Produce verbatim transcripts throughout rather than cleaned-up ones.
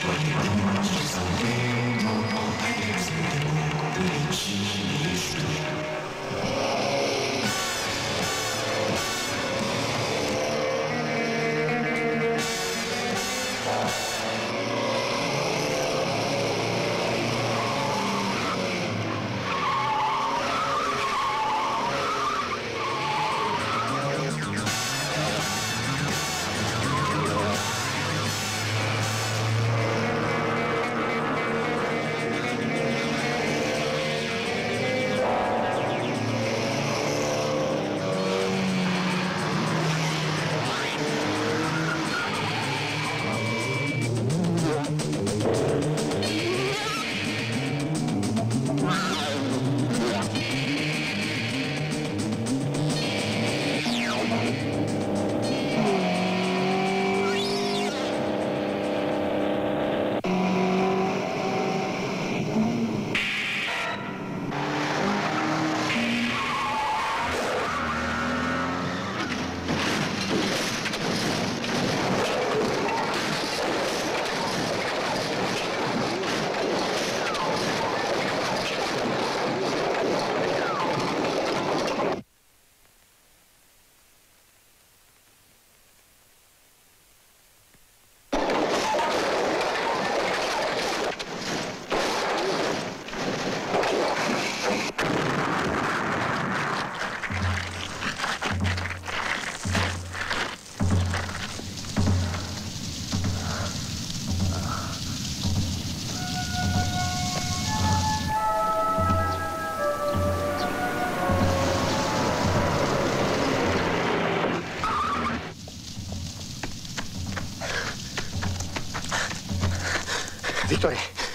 Victorie!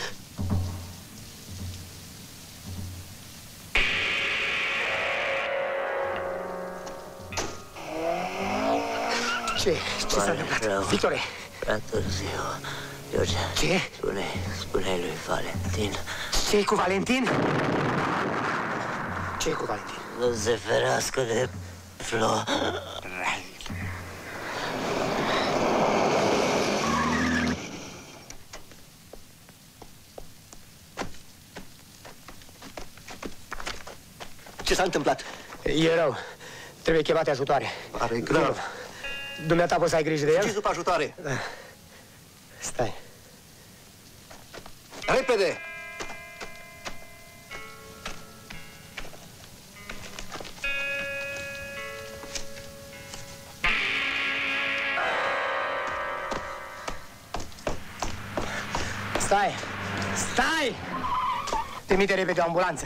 Ce? Ce s-a întâmplat? Victorie! Prea târziu. George. Ce? Spune, spune lui Valentin. Ce-i cu Valentin? Ce-i cu Valentin? Să se ferească de Flo. Ce s-a întâmplat? E rău. Trebuie chemate ajutoare. Pare grav. Dumneata poți să ai grijă de el? Fugiți după ajutoare. Da. Stai. Repede! Stai! Stai! Trimite repede o ambulanță.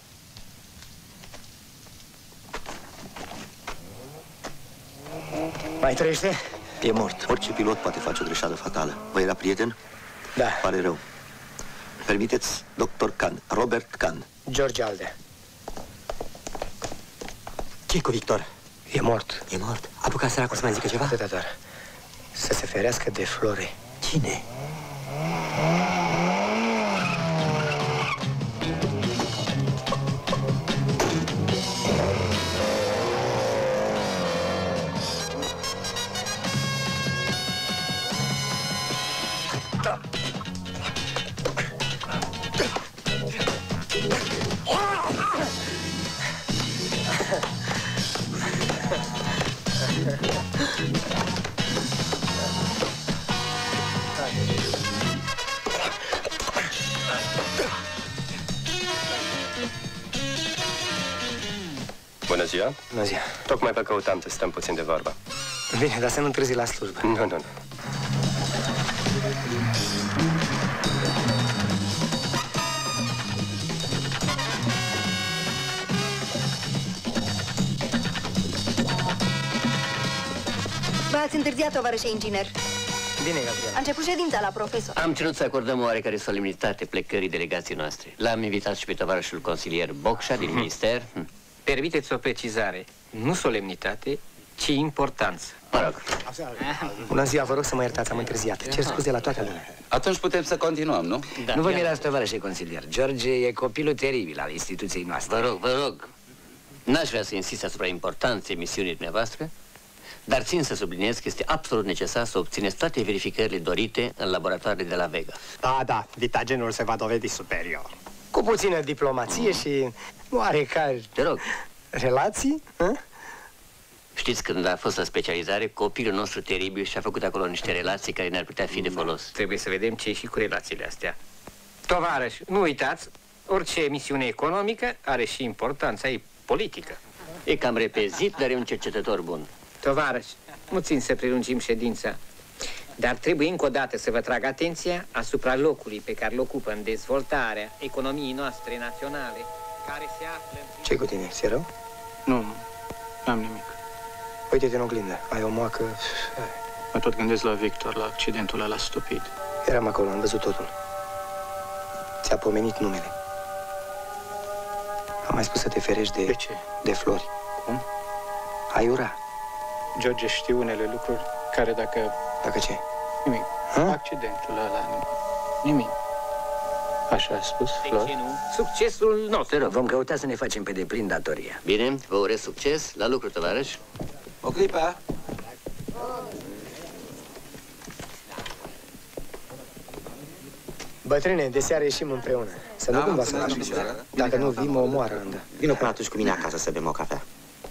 Mai trăiește? E mort. Orice pilot poate face o greșeală fatală. Vă era prieten? Da. Pare rău. Permiteți, doctor Khan, Robert Khan. George Alde. Ce-i cu Victor? E mort. E mort? Apuca săracul să mai zică ceva? Atâta doar. Să se ferească de Flore. Cine? Bună ziua! Bună ziua! Tocmai vă căutam să stăm puțin de vorbă. Bine, dar să nu întârzi la slujbă. Nu, nu, nu. V-ați întârziat, tovarășe inginer. Bine, Gabriel. A început ședința la profesor. Am cerut să acordăm oarecare solemnitate plecării delegației noastre. L-am invitat și pe tovarășul consilier Bocșa din minister. Permiteți o precizare. Nu solemnitate, ci importanță. Mă rog. Bună ziua, vă rog să mă iertați, am întârziat. Cer scuze la toată lumea. Atunci putem să continuăm, nu? Da. Nu vă mirați, tovarășe consilier. George e copilul teribil al instituției noastre. Vă rog, vă rog. N-aș vrea să insist asupra importanței misiunii dumneavoastră, Dar țin să subliniez că este absolut necesar să obțineți toate verificările dorite în laboratoarele de la Vega. Da, da, vitagenul se va dovedi superior. Cu puțină diplomație și oarecare Te rog. relații, hă? Știți, când a fost la specializare, copilul nostru teribil și-a făcut acolo niște relații care ne-ar putea fi de folos. Trebuie să vedem ce și cu relațiile astea. Tovarăși, nu uitați, orice misiune economică are și importanța ei politică. E cam repezit, dar e un cercetător bun. Tovarăși, nu țin să prelungim ședința, dar trebuie încă o dată să vă trag atenția asupra locului pe care îl ocupă în dezvoltarea economiei noastre naționale, care se află în... Ce-i cu tine? Ți-e rău? Nu, nu, n-am nimic. Uite-te în oglindă, ai o moacă... Mă tot gândesc la Victor, la accidentul ăla stupid. Eram acolo, am văzut totul. Ți-a pomenit numele. Am mai spus să te ferești de... De ce? De flori. Cum? Aiurea. George știu unele lucruri care dacă... Dacă ce? Nimic. Ha? Accidentul ăla, nimic. Așa a spus, De Flor? ce nu? Succesul nostru. Te rog, vom căuta să ne facem pe deplin datoria. Bine, vă urez succes. La lucru, tovarăși. O clipă. Bătrâne, de seară ieșim împreună. Să nu Da, cumva mă, să lași. până la seară. Dacă nu vii, mă omoară ăndă. Vino până atunci cu mine acasă să bem o cafea.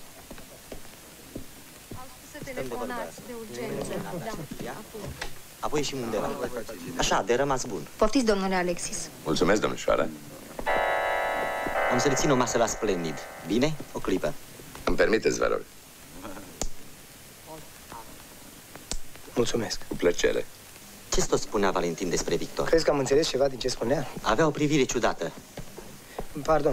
Să telefonați de urgență. Da. Apoi ieșim undeva. Așa, de rămas bun. Poftiți, domnule Alexis. Mulțumesc, domnișoară. Am să le țin o masă la Splendid. Bine? O clipă. Îmi permiteți, vă rog. Mulțumesc. Cu plăcere. Ce-ți tot spunea Valentin despre Victor? Crezi că am înțeles ceva din ce spunea? Avea o privire ciudată. Pardon.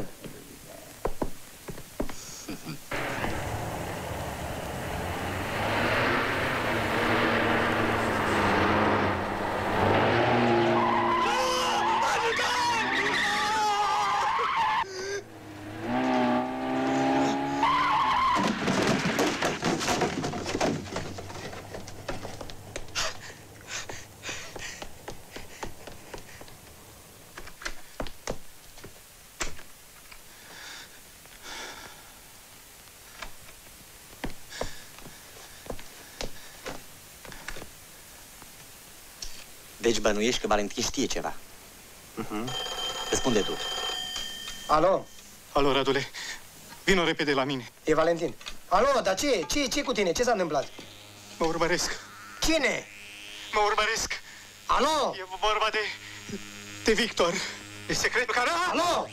Deci bănuiești că Valentin știe ceva. Uh-huh. Răspunde tu. Alo, Alo, Radule, vino repede la mine. e Valentin. Alo, dar ce? Ce, ce cu tine? Ce s-a întâmplat? Mă urmăresc. Cine? Mă urmăresc. Alo? E vorba de... de Victor. E secret care... Alo?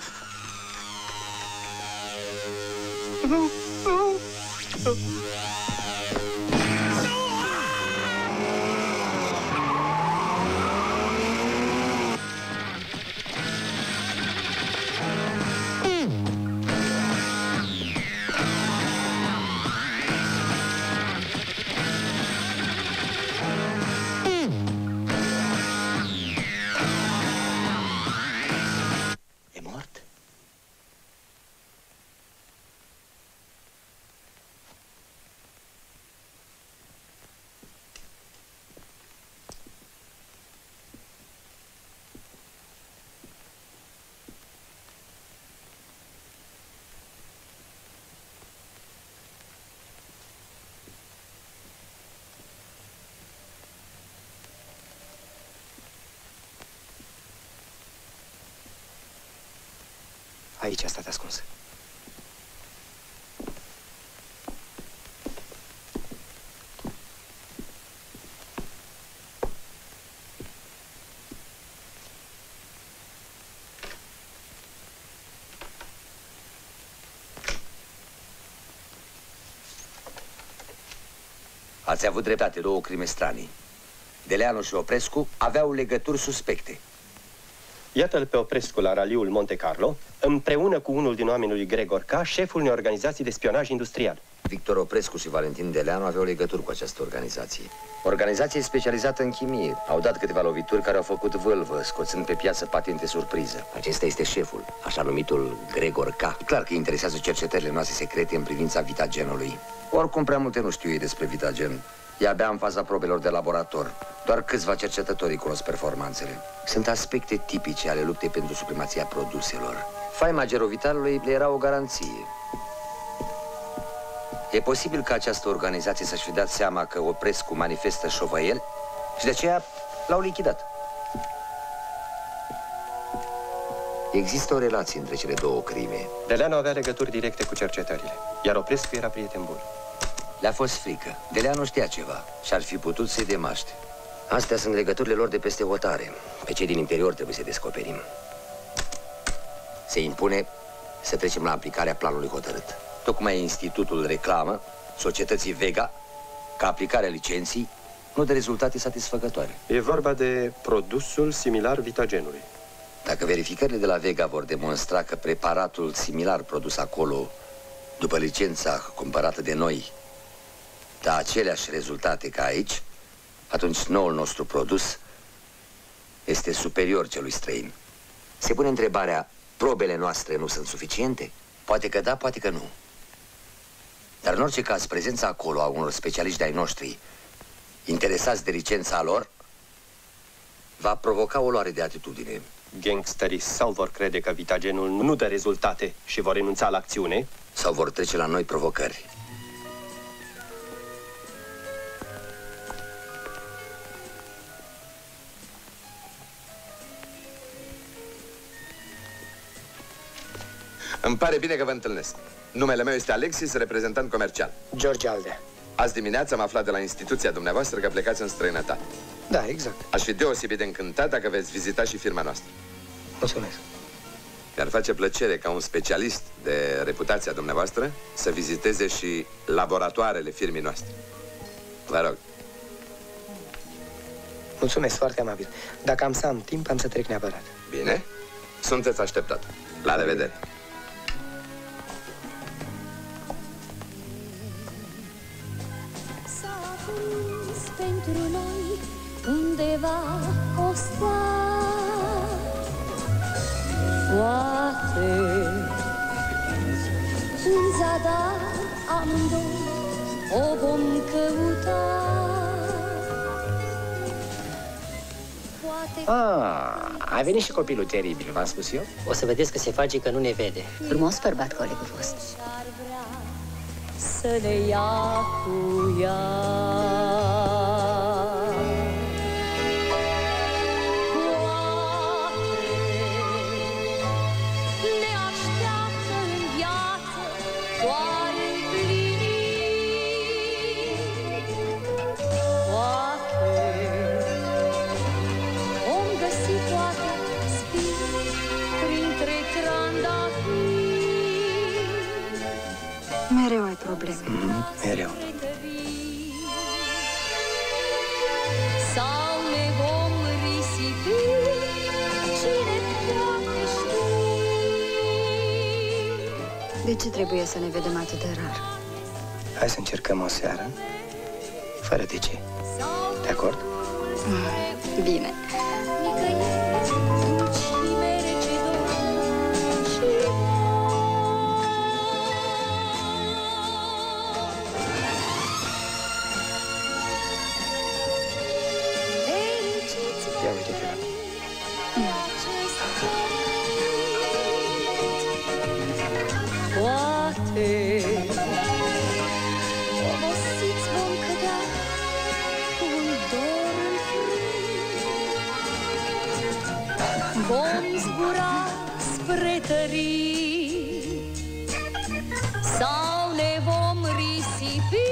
Nu, nu. E mort? Aici a stat ascuns. Ați avut dreptate, două crime stranii. Deleanu și Oprescu aveau legături suspecte. Iată-l pe Oprescu la raliul Monte Carlo, împreună cu unul din oamenii lui Gregor K., șeful unei organizații de spionaj industrial. Victor Oprescu și Valentin Deleanu aveau legături cu această organizație. Organizație specializată în chimie. Au dat câteva lovituri care au făcut vâlvă, scoțând pe piață patente surpriză. Acesta este șeful, așa numitul Gregor K. E clar că interesează cercetările noastre secrete în privința vitagenului. Oricum, prea multe nu știu ei despre vitagen. E abia în faza probelor de laborator. Doar câțiva cercetători cunosc performanțele. Sunt aspecte tipice ale luptei pentru supremația produselor. Faima gerovitalului le era o garanție. E posibil ca această organizație să-și fi dat seama că Oprescu manifestă șovăieli și de aceea l-au lichidat. Există o relație între cele două crime. Deleanu avea legături directe cu cercetările, iar Oprescu era prieten bun. Le-a fost frică. Deleanu știa ceva și ar fi putut să-i demaște. Astea sunt legăturile lor de peste hotare. Pe cei din interior trebuie să descoperim. Se impune să trecem la aplicarea planului hotărât. Tocmai institutul reclamă societății Vega ca aplicarea licenții nu de rezultate satisfăcătoare. E vorba de produsul similar Vitagenului. Dacă verificările de la Vega vor demonstra că preparatul similar produs acolo, după licența cumpărată de noi, dă aceleași rezultate ca aici, atunci noul nostru produs este superior celui străin. Se pune întrebarea, probele noastre nu sunt suficiente? Poate că da, poate că nu. Dar în orice caz, prezența acolo a unor specialiști de-ai noștri interesați de licența lor va provoca o luare de atitudine. Gangsterii sau vor crede că Vitagenul nu dă rezultate și vor renunța la acțiune, sau vor trece la noi provocări. Îmi pare bine că vă întâlnesc. Numele meu este Alexis, reprezentant comercial. George Alde. Azi dimineață am aflat de la instituția dumneavoastră că plecați în străinătate. Da, exact. Aș fi deosebit de încântat dacă veți vizita și firma noastră. Mulțumesc. Mi-ar face plăcere ca un specialist de reputația dumneavoastră să viziteze și laboratoarele firmei noastre. Vă rog. Mulțumesc, foarte amabil. Dacă am să am timp, am să trec neapărat. Bine. Sunteți așteptat. La revedere. Pentru noi undeva o stea, poate în zadar amândoi o vom căuta. Ah, a venit și copilul teribil, v-am spus eu? O să vedeți că se face că nu ne vede. Frumos bărbat colegul fost. Să ne ia cu ea. Mereu ai probleme. Mm-hmm. Mereu. Sau ne vom risipi, cine poate ști. De ce trebuie să ne vedem atât de rar? Hai să încercăm o seară, fără de ce. De acord? Mm, bine. Ia uite-te la mine. Poate obosiți vom cădea cu un dor în frâu. Vom zbura spre tării sau ne vom risipi.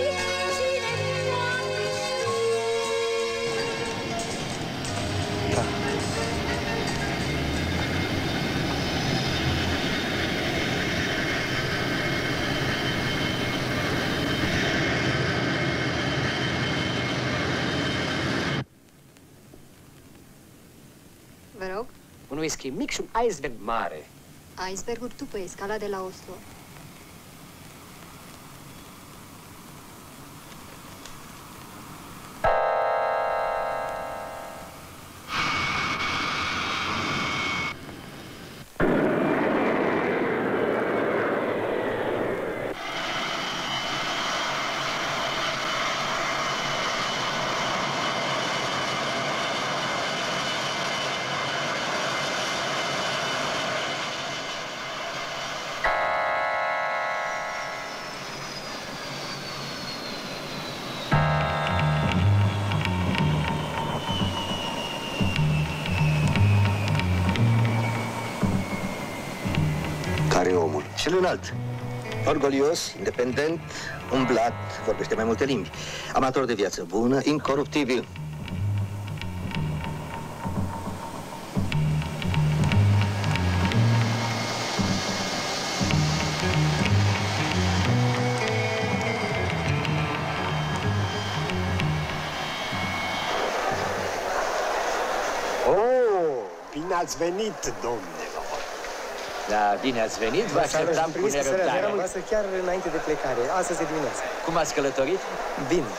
Vă rog? Un whisky mic și un iceberg mare. Iceberguri după escala de la Oslo. Care e omul? Cel înalt. Orgolios, independent, umblat, vorbește mai multe limbi. Amator de viață bună, incoruptibil. Bine ați venit, domnilor! Da, bine ați venit, vă așteptam cu nerăbdare. Vă chiar înainte de plecare, astăzi dimineața. Cum ați călătorit? Bine.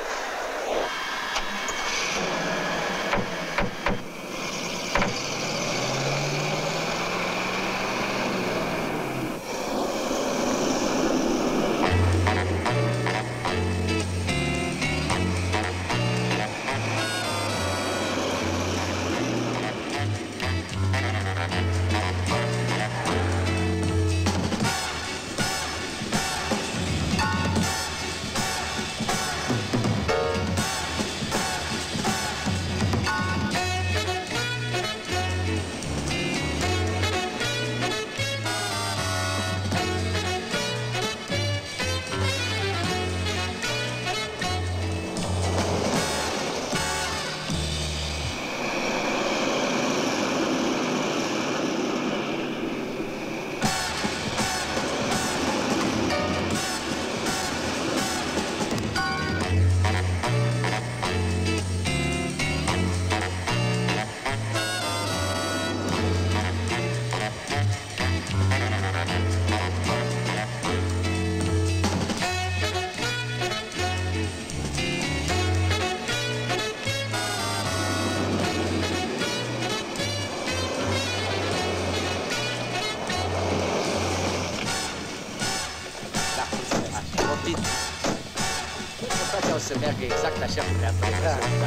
O să meargă exact așa cum le-am prevăzut. Da.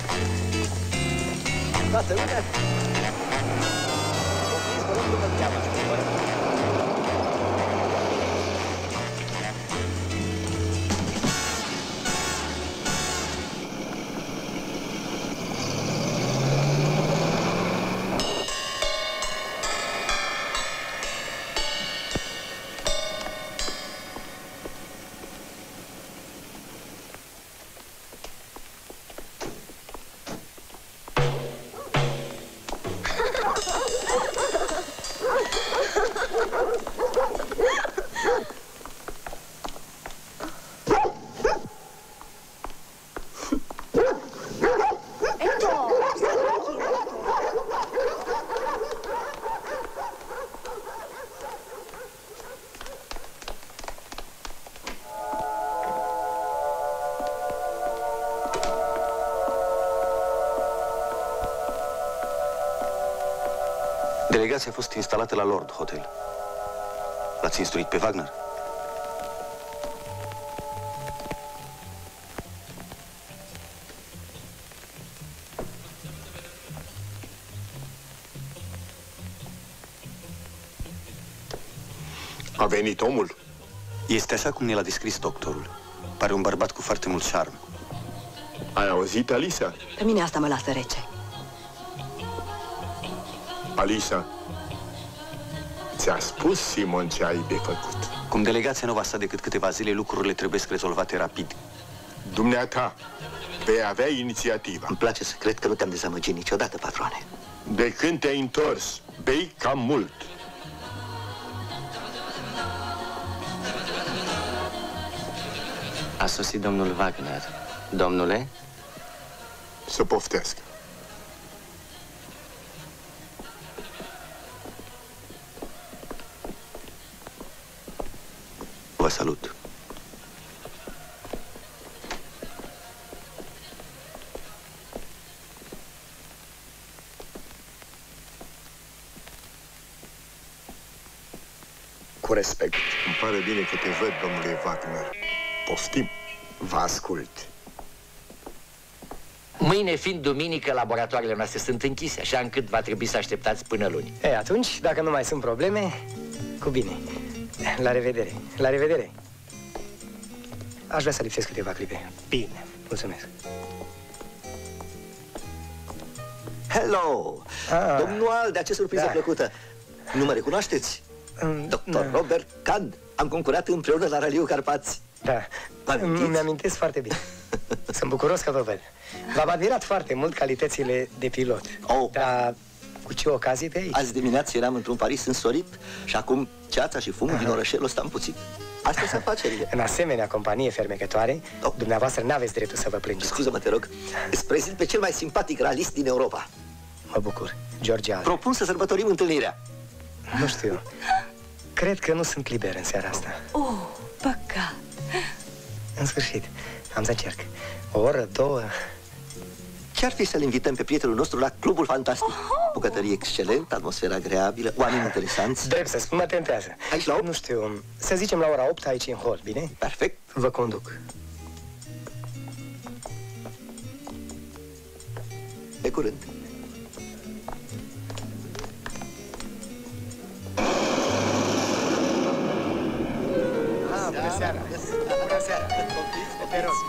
Toată lumea? Opriți, vă rog, cum îl cheamă? Delegația a fost instalată la Lord Hotel. L-ați instruit pe Wagner? A venit omul? Este așa cum ne l-a descris doctorul. Pare un bărbat cu foarte mult șarm. Ai auzit, Alisa? Pe mine asta mă lasă rece. Alisa, ți-a spus Simon ce ai de făcut. Cum delegația nu va sta decât câteva zile, lucrurile trebuie rezolvate rapid. Dumneata, vei avea inițiativa. Îmi place să cred că nu te-am dezamăgit niciodată, patroane. De când te-ai întors, bei cam mult. A sosit domnul Wagner. Domnule? Să poftească. Vă salut. Cu respect. Îmi pare bine că te văd, domnule Wagner. Poftim. Vă ascult. Mâine fiind duminică, laboratoarele noastre sunt închise, așa încât va trebui să așteptați până luni. E, atunci, dacă nu mai sunt probleme, cu bine. La revedere. La revedere. Aș vrea să lipsesc câteva clipe. Bine. Mulțumesc. Hello! Ah. Domnul Aldea, ce surpriză da. plăcută! Nu mă recunoașteți? Doctor Robert Cad. Am concurat împreună la Raliul Carpați. Da, mi-amintesc foarte bine. Sunt bucuros că vă văd. V-am admirat foarte mult calitățile de pilot. Oh. Dar cu ce ocazie pe aici? Azi dimineață eram într-un Paris însorit și acum ceața și fumul din orășelul ăsta împuțit. Asta sunt afacerile. În asemenea companie fermecătoare, oh. dumneavoastră n-aveți dreptul să vă plângeți. Scuză-mă, te rog. Îți prezint pe cel mai simpatic ralist din Europa. Mă bucur. George Alden. Propun să sărbătorim întâlnirea. Nu știu. Cred că nu sunt liber în seara asta. Oh, păcat. În sfârșit, am să încerc. O oră, două... Ce-ar fi să-l invităm pe prietenul nostru la Clubul Fantastic? Bucătărie excelent, atmosfera agreabilă, oameni interesanți. Drept să spun, mă tentează. Aici la opt? Nu știu, să zicem la ora opt aici în hol, bine? Perfect. Vă conduc. Pe curând. Ah, bună seara! Bună seara! Te rog!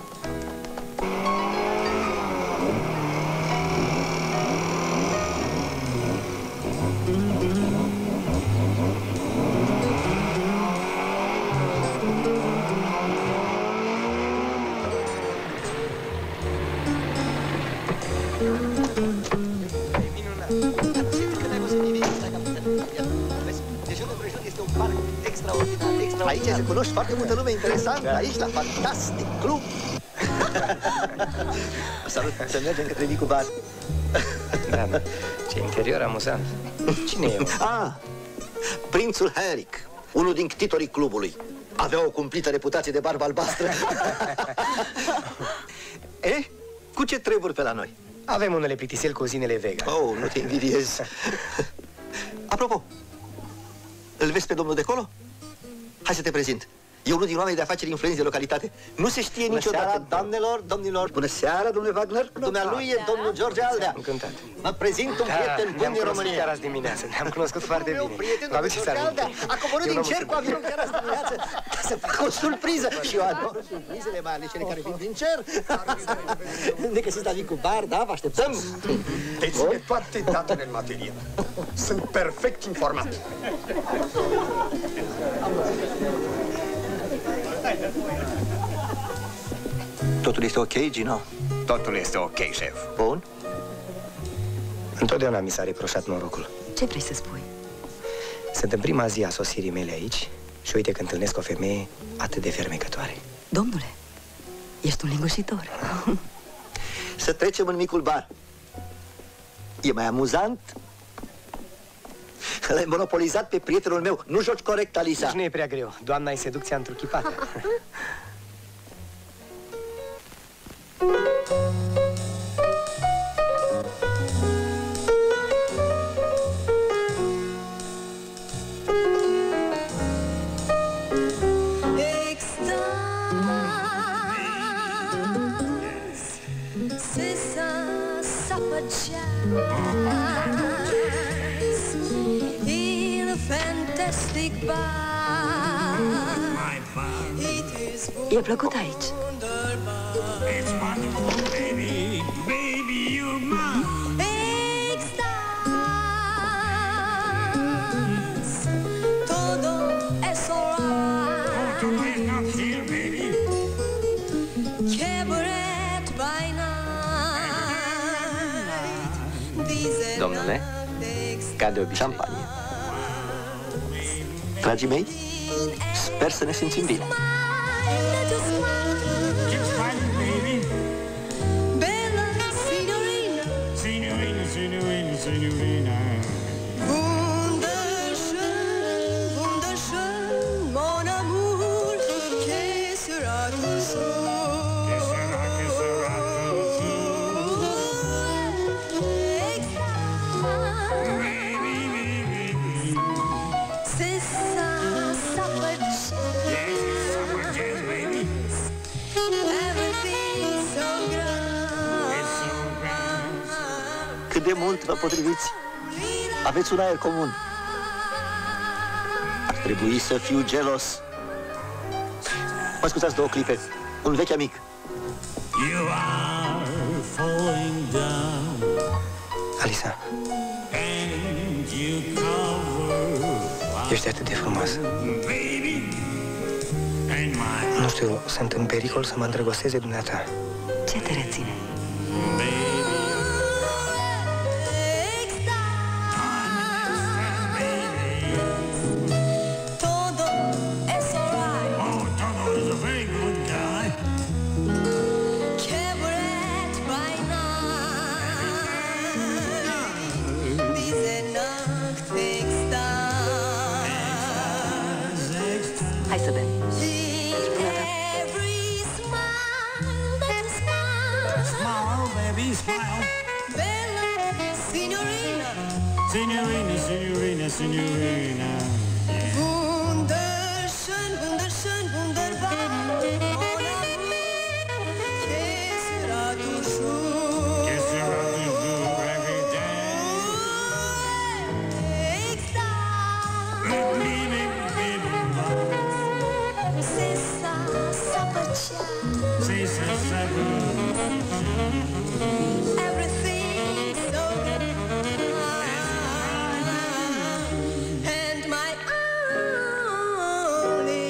Aici se cunoști foarte multă lume interesantă, da. Aici, la Fantastic Club. Salut, să mergem către micul bar. Da, da, ce interior amuzant. Cine e eu? Ah, prințul Henrik, unul din ctitorii clubului. Avea o cumplită reputație de barbă albastră. Eh, cu ce treburi pe la noi? Avem unele plictiseli cu zinele Vega. Oh, nu te invidiez. Apropo, îl vezi pe domnul de acolo? Hai să te prezint. E unul din oamenii de afaceri influenți de localitate. Nu se știe Bună niciodată, seara, doamnelor, domnilor. Bună seara, domnule Wagner. Dumnealui e domnul George Aldea. Încântat. Mă prezint un Da, prieten bun ne-am din cunoscut România. chiar azi dimineață. Ne-am cunoscut foarte Meu bine. prieten, Vă aduceți domnul George aminte? Aldea, a coborât Eu din nu cer mă cu avionul chiar azi dimineață. Să fac o surpriză. Și eu ador surprizele, mai ales cele care vin din cer. Ne găsiți la micul bar, da? Vă așteptăm. Deține toate datele în materie. Sunt perfect informat. Totul este ok, Gino? Totul este ok, șef. Bun. Întotdeauna mi s-a reproșat norocul. Ce vrei să spui? Sunt în prima zi a sosirii mele aici și uite că întâlnesc o femeie atât de fermecătoare. Domnule, ești un lingușitor. Să trecem în micul bar. E mai amuzant? L-ai monopolizat pe prietenul meu. Nu joci corect, Alisa. Nici nu e prea greu. Doamna e seducția întruchipată. C'est ça, ça peut in a fantastic bar. E plăcut aici. It's wonderful, baby, baby, you're mine. Extase, todo es alright. Todo es not here, baby. Cabaret by night. These Domnule, ca de obicei. Șampanie. Dragii mei, sper să ne simțim bine. Keep smiling, baby. Bella signorina, Signorina, signorina, signorina. wunderschön, wunderschön, mon amour, que sera ton sourd. Que sera, que sera ton sourd. Baby, baby, baby. C'est ça, ça peut Yes, it's summer jazz, baby. everything so grand. It's so grand. Cât de mult vă potriviți? Aveți un aer comun. Ar trebui să fiu gelos. Mă scuzați două clipe. Un vechi amic. You are falling down Alisa, and you cover Ești atât de frumoasă. Nu știu, sunt în pericol să mă îndrăgostez de dumneata. Ce te reține? Hai să bem. Signorina, signorina, signorina. Wunderschön, wunderschön, wunderbar. Mon amour, que sera toujours. Que sera toujours every day. Extase. Let me make baby love. C'est ça, ça pacea. C'est ça, ça Everything so good. And my only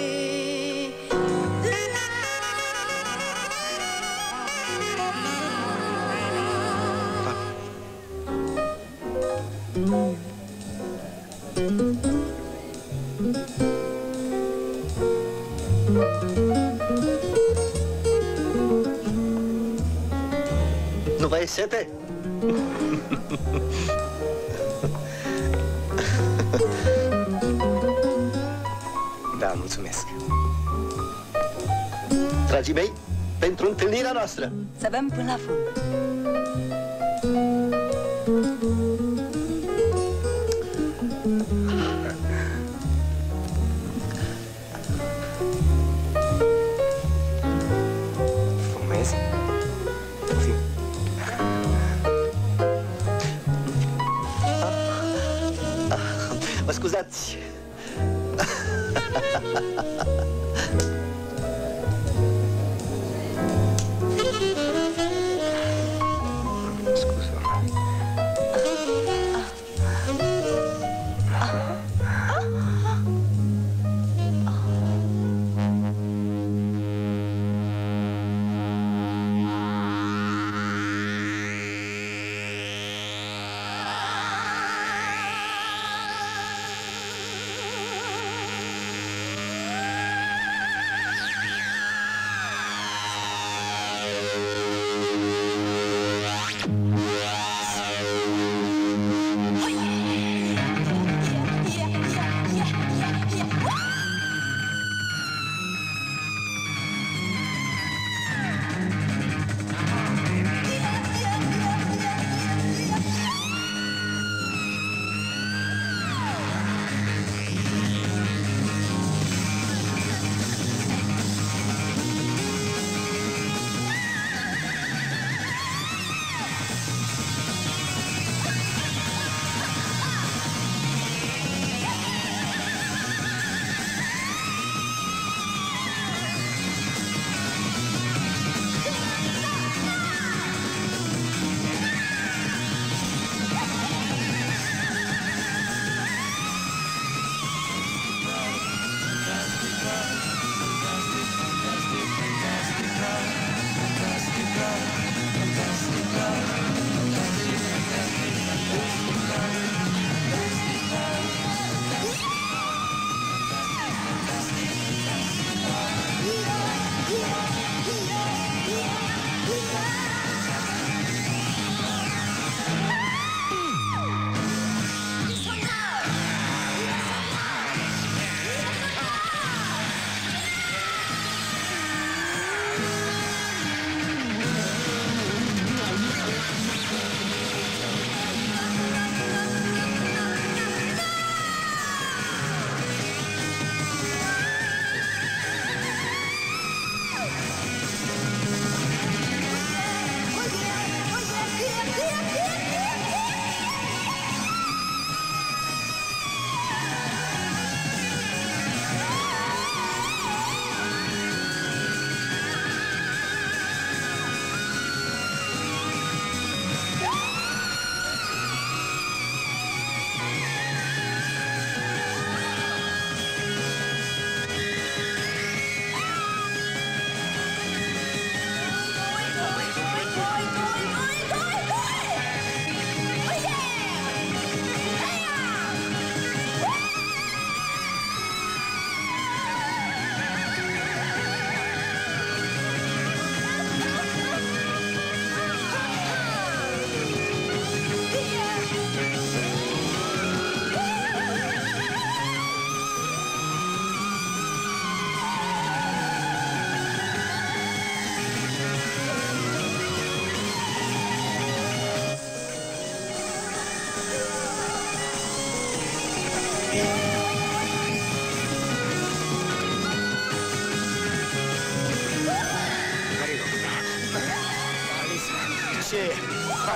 Nu vă e sete? Da, mulțumesc. Dragii mei, pentru întâlnirea noastră. Să bem până la fund. Fumezi? Mă scuzați.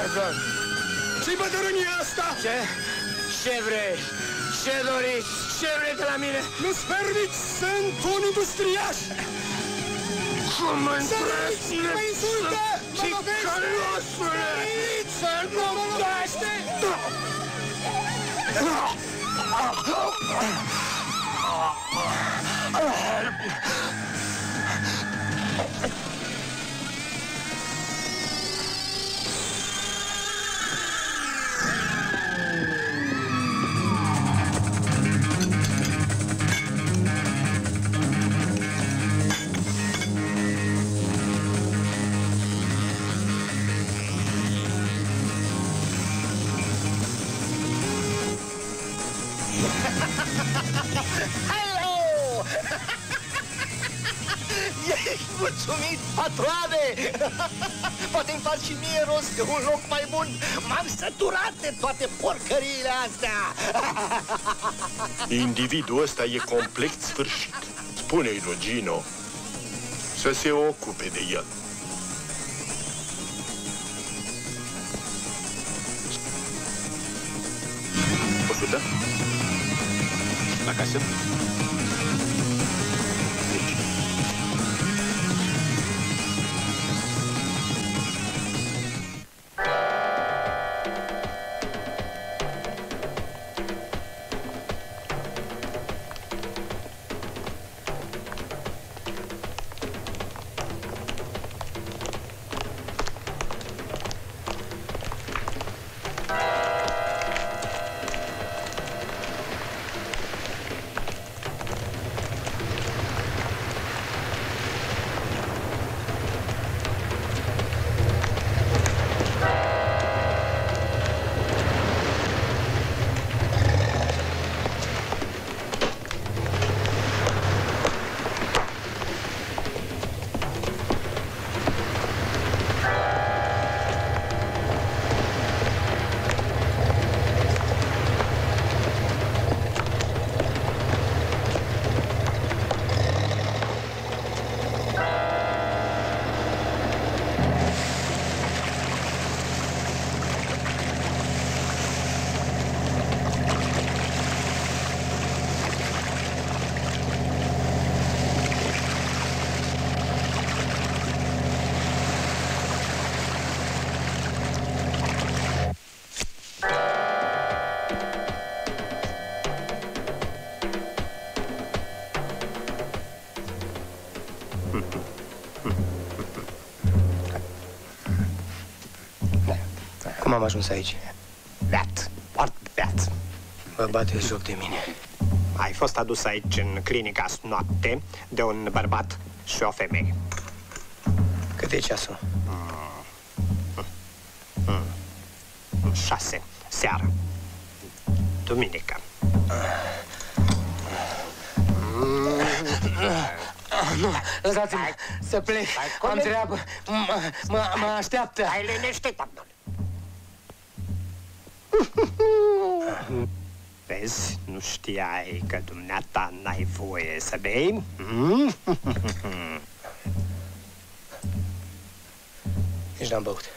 Pardon. Ce-i bătărânia asta? Ce? Ce vrei? Ce doriți? Ce vrei de la mine? Nu-ți permiți, sunt un industriaș! Cum îndrăznești? Mă insultă! Și călosule! Să nu dați! Hello! Ești mulțumit, patroane? Poate-mi faci și mie rost de un loc mai bun. M-am săturat de toate porcăriile astea. Individul ăsta e complet sfârșit. Spune-i lui Gino să se ocupe de el. O sută? La casă? Cum am ajuns aici? Beat, foarte beat. Vă bateți joc de mine. Ai fost adus aici în clinica noapte de un bărbat și o femeie. Cât e ceasul? Mm. Mm. Șase, seara. Duminică. Nu, lăsați-mă să plec. Am treabă. Mă așteaptă. Hai liniștit, domnule. Vezi, nu știai că dumneata n-ai voie să bei? Mm? Nici n-am băut.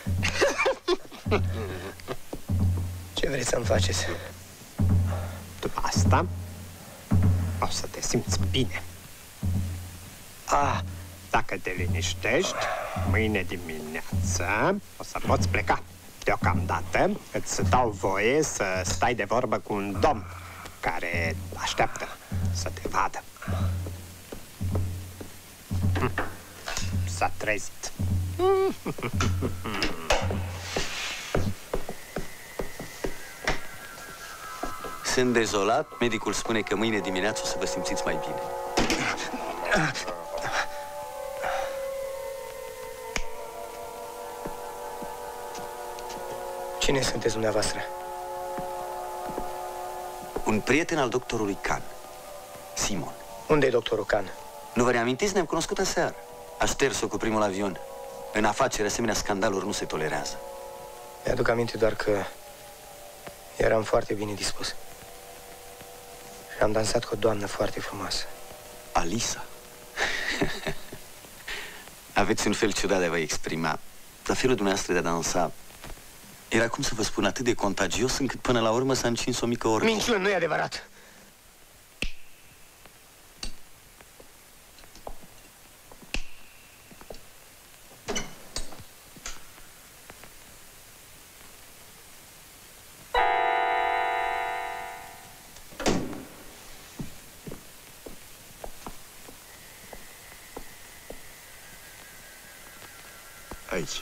Ce vreți să-mi faceți? După asta, o să te simți bine. Ah, dacă te liniștești, mâine dimineață o să poți pleca. Deocamdată îți dau voie să stai de vorbă cu un domn care așteaptă să te vadă. S-a trezit. Sunt dezolat. Medicul spune că mâine dimineață o să vă simțiți mai bine. Cine sunteți dumneavoastră? Un prieten al doctorului Khan, Simon. Unde e doctorul Khan? Nu vă reamintiți? Ne-am cunoscut aseară. A șters-o cu primul avion. În afaceri, asemenea scandaluri nu se tolerează. Mi-aduc aminte doar că eram foarte bine dispus. Și am dansat cu o doamnă foarte frumoasă. Alisa. Aveți un fel ciudat de a vă exprima. Dar felul dumneavoastră de a dansa Era, cum să vă spun, atât de contagios încât până la urmă s-a încins o mică orgie. Minciună, nu e adevărat. Aici.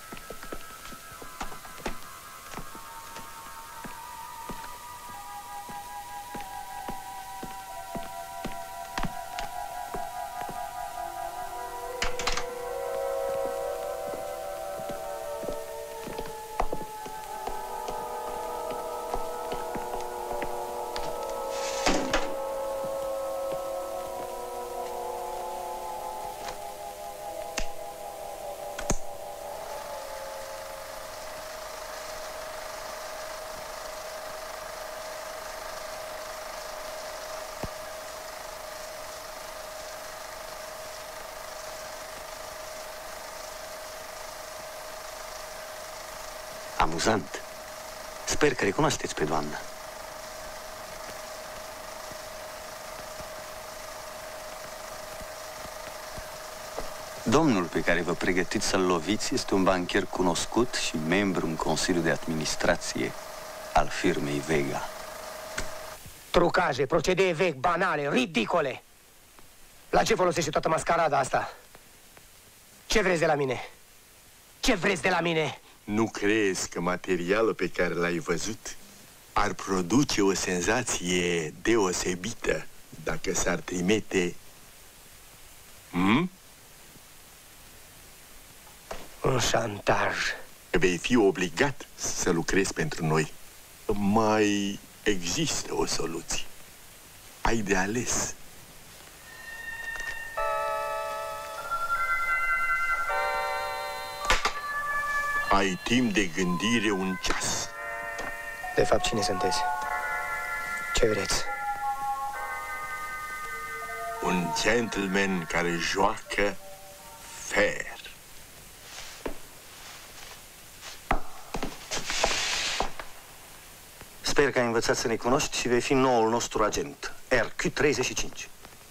Amuzant. Sper că recunoașteți pe doamna. Domnul pe care vă pregătiți să-l loviți este un bancher cunoscut și membru în Consiliul de Administrație al firmei Vega. Trucaje, procedee vechi, banale, ridicole. La ce folosește toată mascarada asta? Ce vreți de la mine? Ce vreți de la mine? Nu crezi că materialul pe care l-ai văzut ar produce o senzație deosebită dacă s-ar trimite? Hmm? Un șantaj. Vei fi obligat să lucrezi pentru noi. Mai există o soluție. Ai de ales. Ai timp de gândire un ceas. De fapt, cine sunteți? Ce vreți? Un gentleman care joacă fair. Sper că ai învățat să ne cunoști și vei fi noul nostru agent, R Q treizeci și cinci.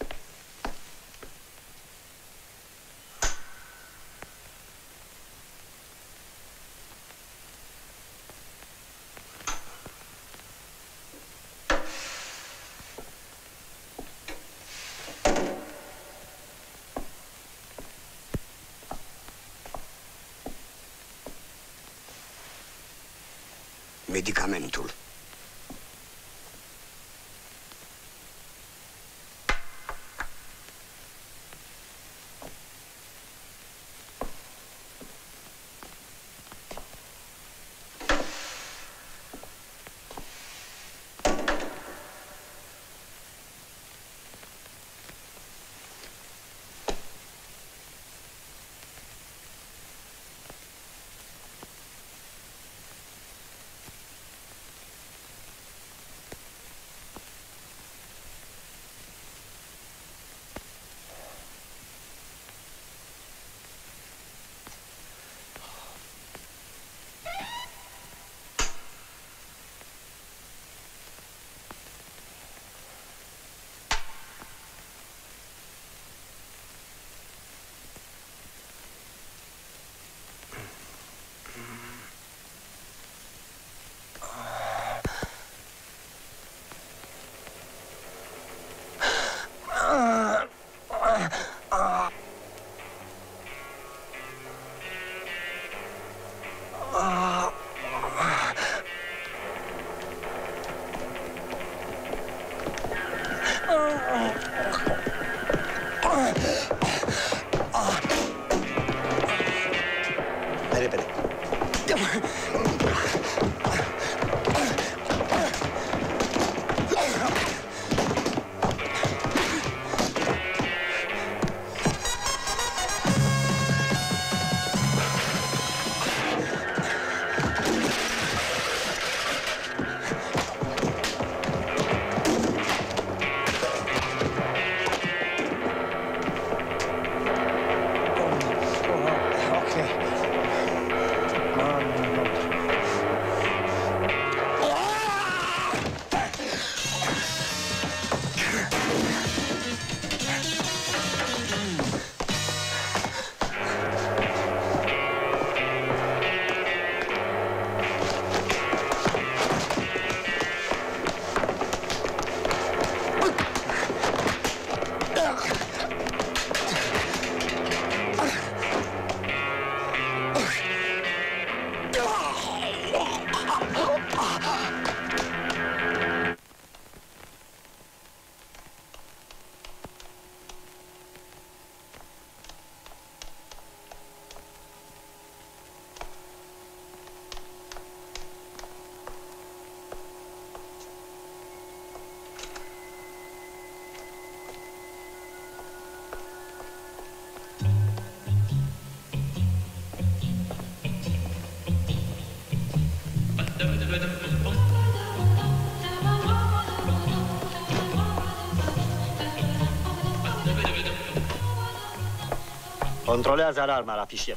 Medicamentul. Controlează alarma la fișier.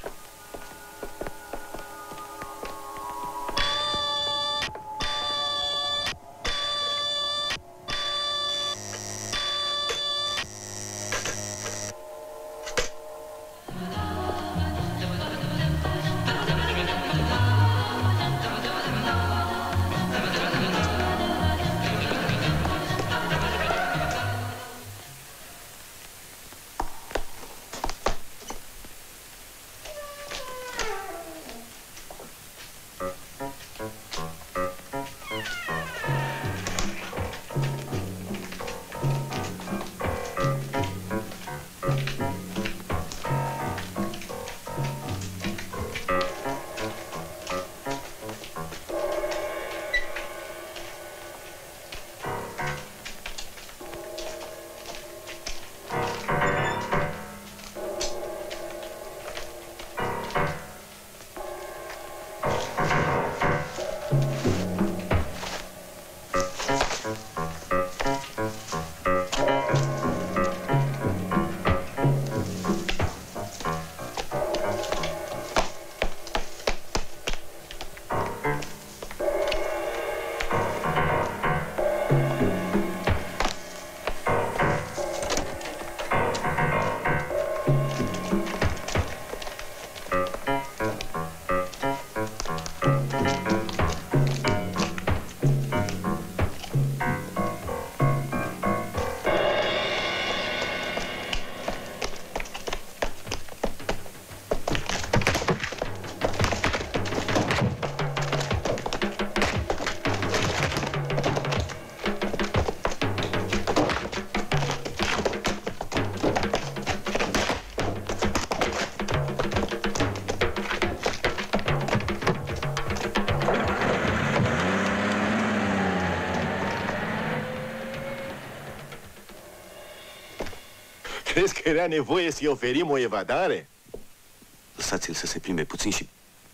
Crezi că era nevoie să-i oferim o evadare? Lăsați-l să se plimbe puțin și...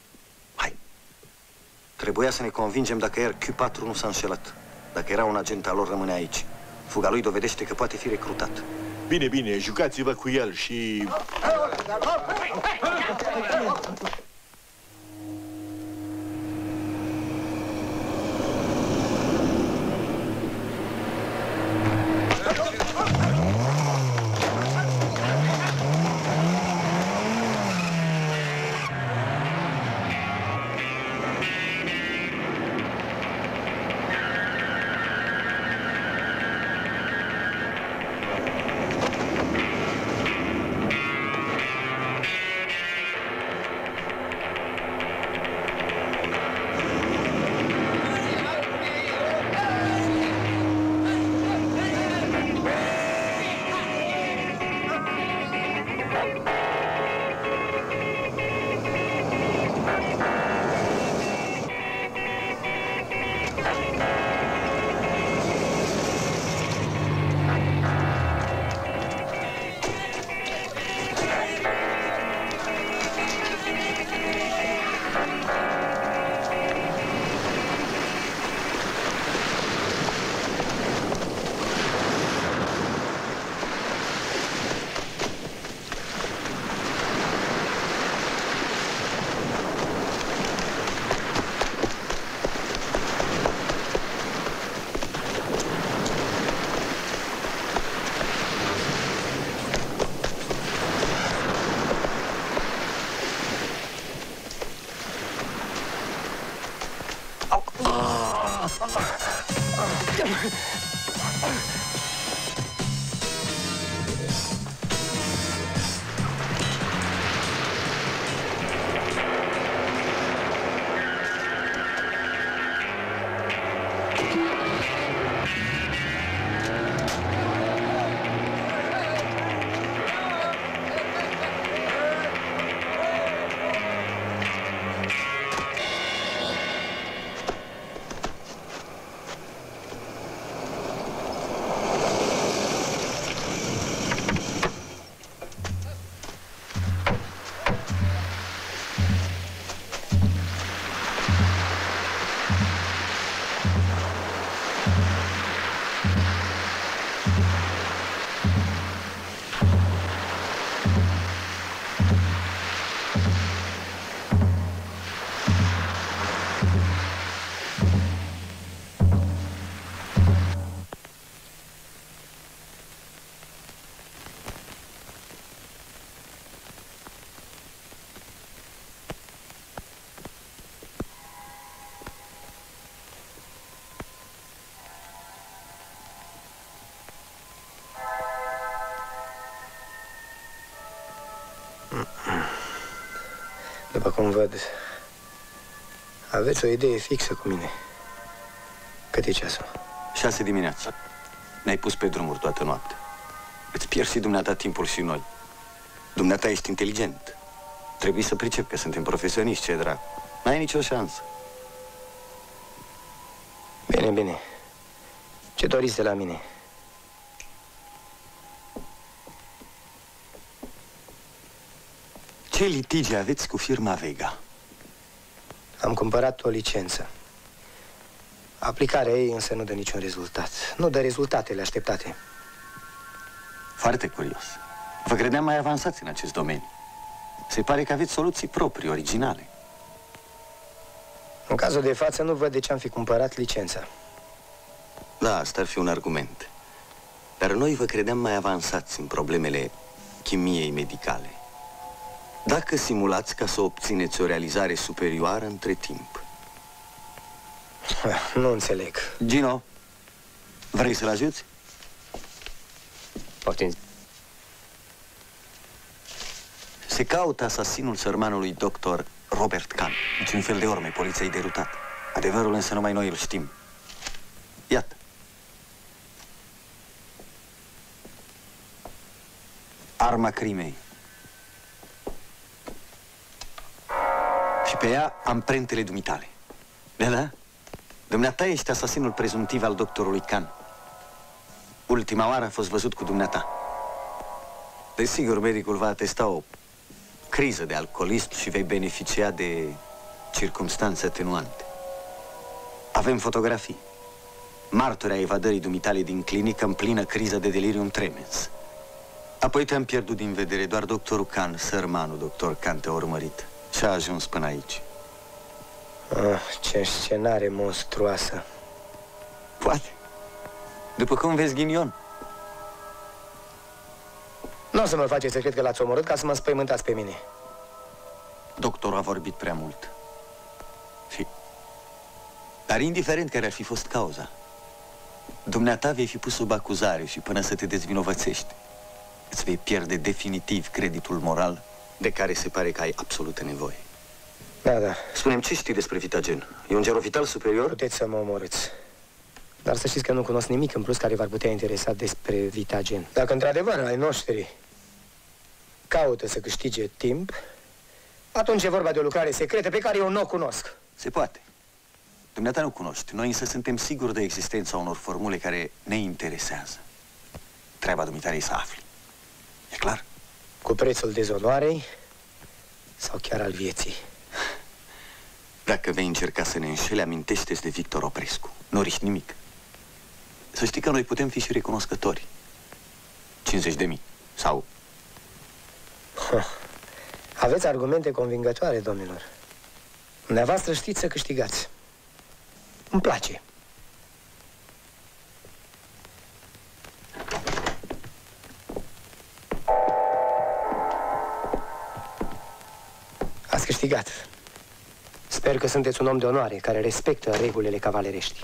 Hai! Trebuia să ne convingem dacă R Q patru nu s-a înșelat. Dacă era un agent al lor, rămâne aici. Fuga lui dovedește că poate fi recrutat. Bine, bine, jucați-vă cu el și... După cum văd, aveți o idee fixă cu mine. Cât e ceasul? Șase dimineața. Ne-ai pus pe drumuri toată noaptea. Îți pierzi și dumneata timpul și noi. Dumneata ești inteligent. Trebuie să pricep că suntem profesioniști, ce drag. N-ai nicio șansă. Bine, bine. Ce doriți de la mine? Ce litigi aveți cu firma Vega? Am cumpărat o licență. Aplicarea ei însă nu dă niciun rezultat. Nu dă rezultatele așteptate. Foarte curios. Vă credeam mai avansați în acest domeniu. Se pare că aveți soluții proprii, originale. În cazul de față nu văd de ce am fi cumpărat licența. Da, asta ar fi un argument. Dar noi vă credeam mai avansați în problemele chimiei medicale. Dacă simulați ca să obțineți o realizare superioară între timp. Nu înțeleg. Gino, vrei să-l ajuți? Poftim. Se caută asasinul sărmanului doctor Robert Kahn. Niciun fel de urme, poliția e derutată. Adevărul însă numai noi îl știm. Iată. Arma crimei. Și pe ea amprentele dumitale. Da, da? Dumneata ești asasinul prezumtiv al doctorului Kahn. Ultima oară a fost văzut cu dumneata. Desigur, medicul va atesta o criză de alcoolism și vei beneficia de circumstanțe atenuante. Avem fotografii. Martori ai evadării dumitale din clinică în plină criză de delirium tremens. Apoi te-am pierdut din vedere, doar doctorul Kahn, sărmanul doctor Kahn, te-a urmărit și a ajuns până aici. Ah, ce scenare monstruoasă. Poate. După cum vezi, ghinion. Nu o să mă faceți să cred că l-ați omorât ca să mă spăimântați pe mine. Doctorul a vorbit prea mult. Și... Dar indiferent care ar fi fost cauza, dumneata vei fi pus sub acuzare și până să te dezvinovățești, îți vei pierde definitiv creditul moral de care se pare că ai absolută nevoie. Da, da. Spune-mi, ce știi despre Vitagen? E un gerovital superior? Puteți să mă omorâți. Dar să știți că nu cunosc nimic în plus care v-ar putea interesa despre Vitagen. Dacă într-adevăr ai noștri caută să câștige timp, atunci e vorba de o lucrare secretă pe care eu nu o cunosc. Se poate. Dumneata nu cunoști. Noi însă suntem siguri de existența unor formule care ne interesează. Treaba dumitare e să afli. E clar? Cu prețul dezonoarei sau chiar al vieții? Dacă vei încerca să ne înșeli, amintește-ți de Victor Oprescu. Nu riști nimic. Să știi că noi putem fi și recunoscători. cincizeci de mii. Sau... Ha. Aveți argumente convingătoare, domnilor. Dumneavoastră știți să câștigați. Îmi place. Ați câștigat. Sper că sunteți un om de onoare care respectă regulile cavalerești.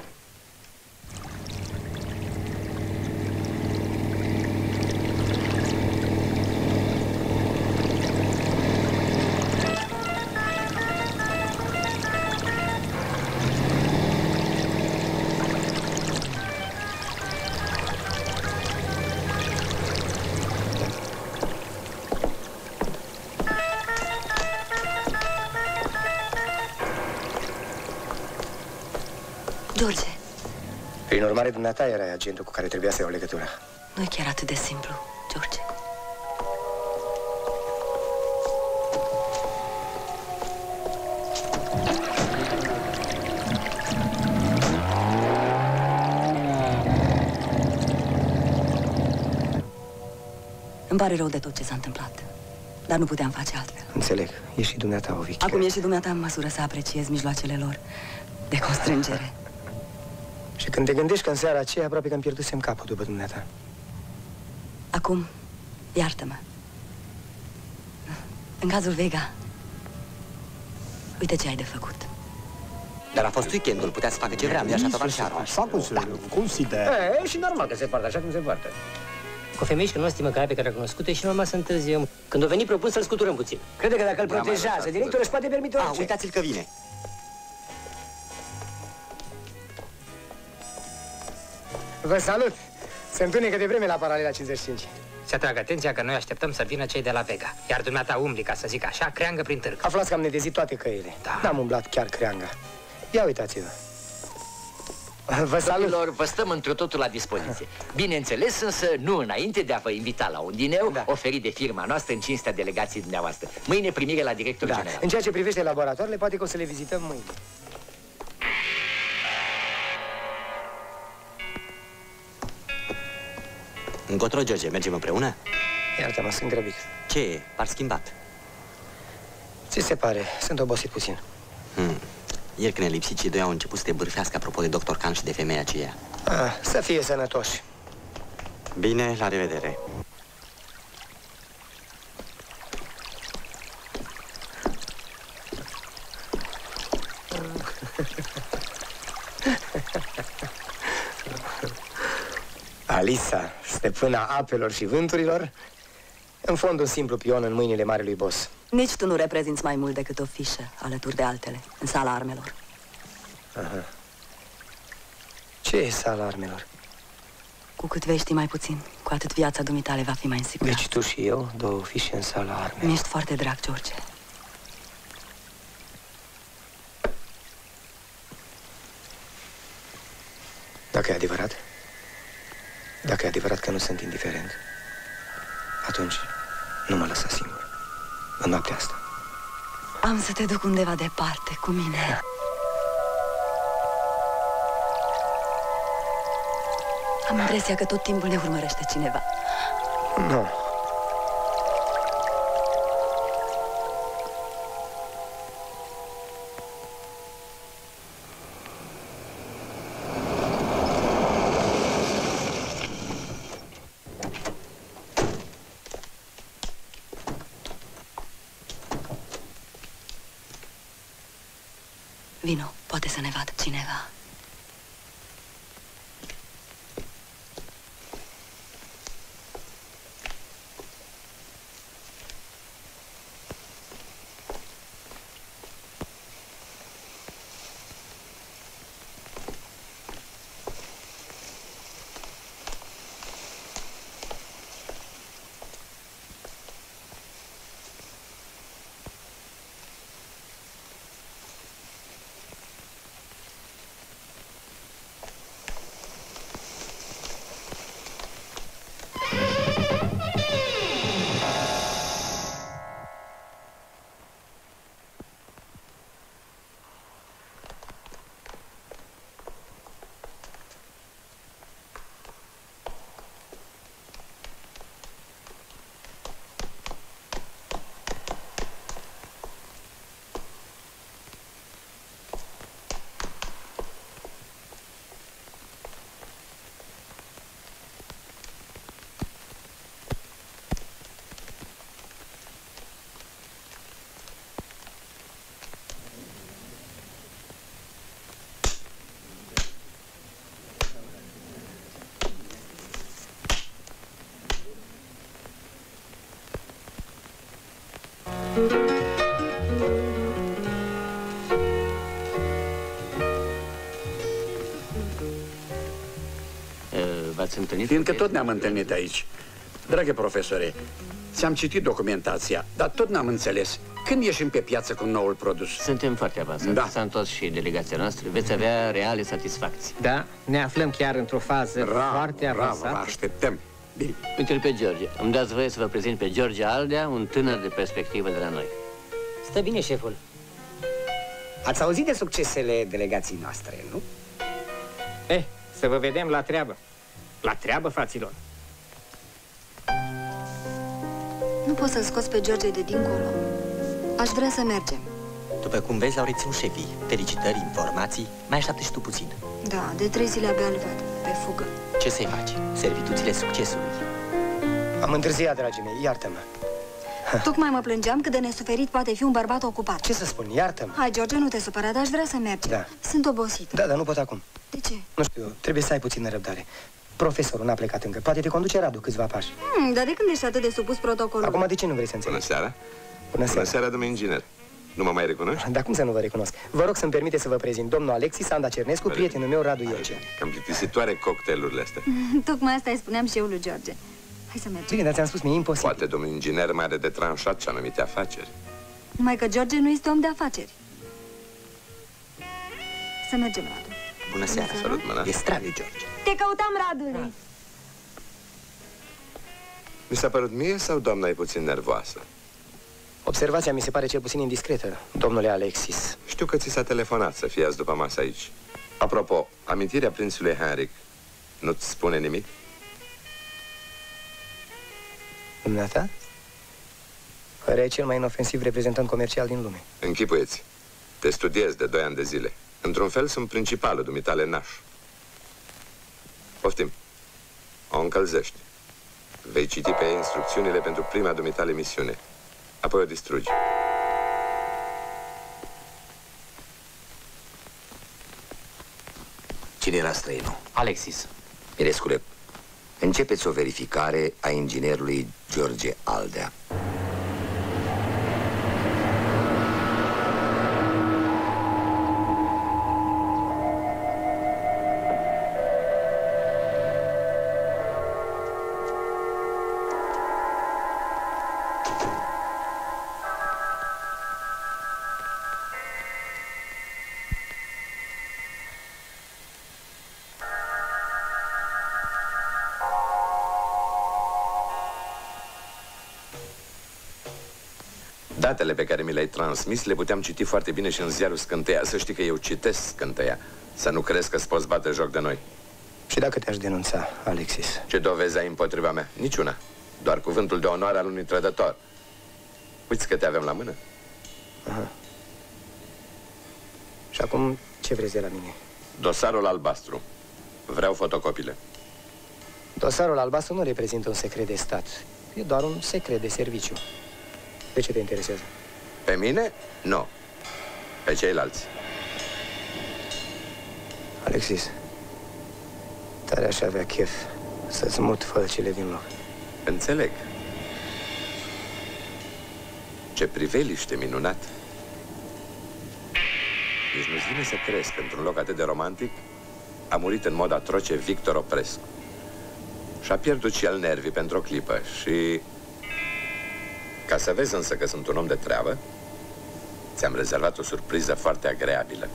George, Prin urmare, dumneata erai agentul cu care trebuia să iau legătura. nu e chiar atât de simplu, George. Îmi pare rău de tot ce s-a întâmplat, dar nu puteam face altfel. Înțeleg. E și dumneata o victimă. Acum e și dumneata în măsură să apreciezi mijloacele lor de constrângere. Și când te gândești că în seara aceea aproape că îmi pierdusem capul după dumneata. Acum, iartă-mă. În cazul Vega, uite ce ai de făcut. Dar a fost weekendul, putea să facă ce vrea, nu-i așa, tovarăș Aro? Așa cum se consideră. E, și normal că se poartă așa cum se poartă. Cu femei și cunosc măcar pe care a cunoscut-o și normal să întârziem. Când o veni, propun să-l scuturăm puțin. Crede că dacă îl protejează, directorul își poate permite orice. Ah, uitați-l că vine. Vă salut! Se întunecă de vreme la paralela cincizeci și cinci. Se atrag atenția că noi așteptăm să vină cei de la Vega. Iar dumneata umbli, ca să zic așa, creangă prin târg. Aflați că am nedezit toate căile. Da. N-am umblat chiar creanga. Ia uitați-vă. Vă salut! Domnilor, vă stăm într totul la dispoziție. Bineînțeles, însă, nu înainte de a vă invita la un dineu da. oferit de firma noastră în cinstea delegației dumneavoastră. Mâine primire la directorul da. general. În ceea ce privește laboratoarele, poate că o să le vizităm mâine. Încotro, George, mergem împreună? Iartă-mă, sunt grăbit. Ce e? Par schimbat. Ți se pare? Sunt obosit puțin. Hmm. Ieri când ne lipsit, cei doi au început să te bârfească apropo de doctor Khan și de femeia aceea. Ah, să fie sănătoși. Bine, la revedere. Alisa, stăpâna apelor și vânturilor, în fond un simplu pion în mâinile marelui boss. Nici tu nu reprezinți mai mult decât o fișă, alături de altele, în sala armelor. Aha. Ce e sala armelor? Cu cât vei ști mai puțin, cu atât viața dumitale va fi mai în siguranță. Deci tu și eu, două fișe în sala armelor. Mi-ești foarte drag, George. Dacă e adevărat, dacă e adevărat că nu sunt indiferent, atunci nu mă lăsa singur în noaptea asta. Am să te duc undeva departe, cu mine. Am impresia că tot timpul ne urmărește cineva. Nu. Vino, poate să ne vadă cineva. V-ați întâlnit? Fiindcă tot ne-am întâlnit aici. Dragă profesore, ți-am citit documentația, dar tot n-am înțeles. Când ieșim pe piață cu noul produs? Suntem foarte avansați. Da. S-a întors și delegația noastră. Veți avea reale satisfacții. Da, ne aflăm chiar într-o fază Bravo, foarte avansată. Bravo, așteptăm. Bine. Uite-l pe George. Îmi dați voie să vă prezint pe George Aldea, un tânăr de perspectivă de la noi. Stă bine, șeful. Ați auzit de succesele delegației noastre, nu? Eh, să vă vedem la treabă. La treabă, fraților. Nu poți să-l scoți pe George de dincolo. Aș vrea să mergem. După cum vezi, l-au reținut șefii. Felicitări, informații. Mai așteaptă și tu puțin. Da, de trei zile abia îl văd, pe fugă. Ce să-i faci? Servituțile succesului. Am întârziat, dragii mei, iartă-mă. Tocmai mă plângeam cât de nesuferit poate fi un bărbat ocupat. Ce să spun, iartă-mă. Hai, George, nu te supăra, dar aș vrea să mergem. Da. Sunt obosită. Da, dar nu pot acum. De ce? Nu știu, trebuie să ai puțină răbdare. Profesorul n-a plecat încă. Poate te conduce Radu câțiva pași. Hmm, dar de când ești atât de supus protocolului? Acum de ce nu vrei să înțelegi? Bună seara. Bună seara. Bună seara, domnul inginer. Nu mă mai recunoști? Dar cum să nu vă recunosc? Vă rog să-mi permite să vă prezint domnul Alexis Anda Cernescu, prietenul meu Radu Iece. Cam plictisitoare cocktailurile astea. Tocmai asta îi spuneam și eu lui George. Hai să mergem. Bine, dar ți-am spus, mi-e imposibil. Poate domnul inginer mai are de tranșat și anumite afaceri. Numai că George nu este om de afaceri. Să mergem, Radu. Bună seara. Salut, mâna. E stravă, George. Te căutam, Radu. Mi s-a părut mie sau doamna e puțin nervoasă? Observația mi se pare cel puțin indiscretă, domnule Alexis. Știu că ți s-a telefonat să fii azi după masă aici. Apropo, amintirea prințului Henrik nu-ți spune nimic? Dumneata? Păreai cel mai inofensiv reprezentant comercial din lume. Închipuieți. Te studiez de doi ani de zile. Într-un fel sunt principalul dumitale naș. Poftim. O încălzești. Vei citi pe ea instrucțiunile pentru prima dumitale misiune. Apoi o distrugi. Cine era străinul? Alexis. Mirescule, începeți o verificare a inginerului George Aldea. Datele pe care mi le-ai transmis le puteam citi foarte bine și în ziarul Scânteia. Să știi că eu citesc Scânteia. Să nu crezi că-ți poți bate joc de noi. Și dacă te-aș denunța, Alexis? Ce dovezi ai împotriva mea? Niciuna. Doar cuvântul de onoare al unui trădător. Uiți că te avem la mână. Aha. Și acum ce vreți de la mine? Dosarul albastru. Vreau fotocopile. Dosarul albastru nu reprezintă un secret de stat. E doar un secret de serviciu. De ce te interesează? Pe mine? Nu. Pe ceilalți. Alexis, tare aș avea chef să-ți mut fălcile din loc. Înțeleg. Ce priveliște minunat. Nici nu-ți vine să crezi că într-un loc atât de romantic a murit în mod atroce Victor Oprescu. Și-a pierdut și el nervii pentru o clipă și... Ca să vezi însă că sunt un om de treabă, ți-am rezervat o surpriză foarte agreabilă.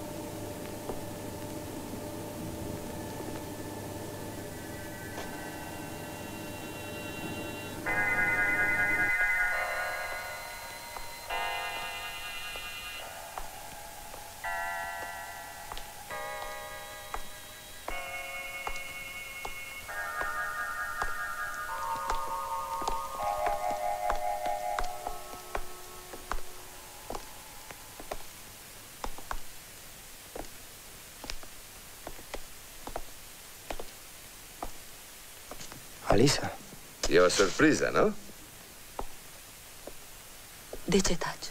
Alisa? E o surpriză, nu? De ce taci?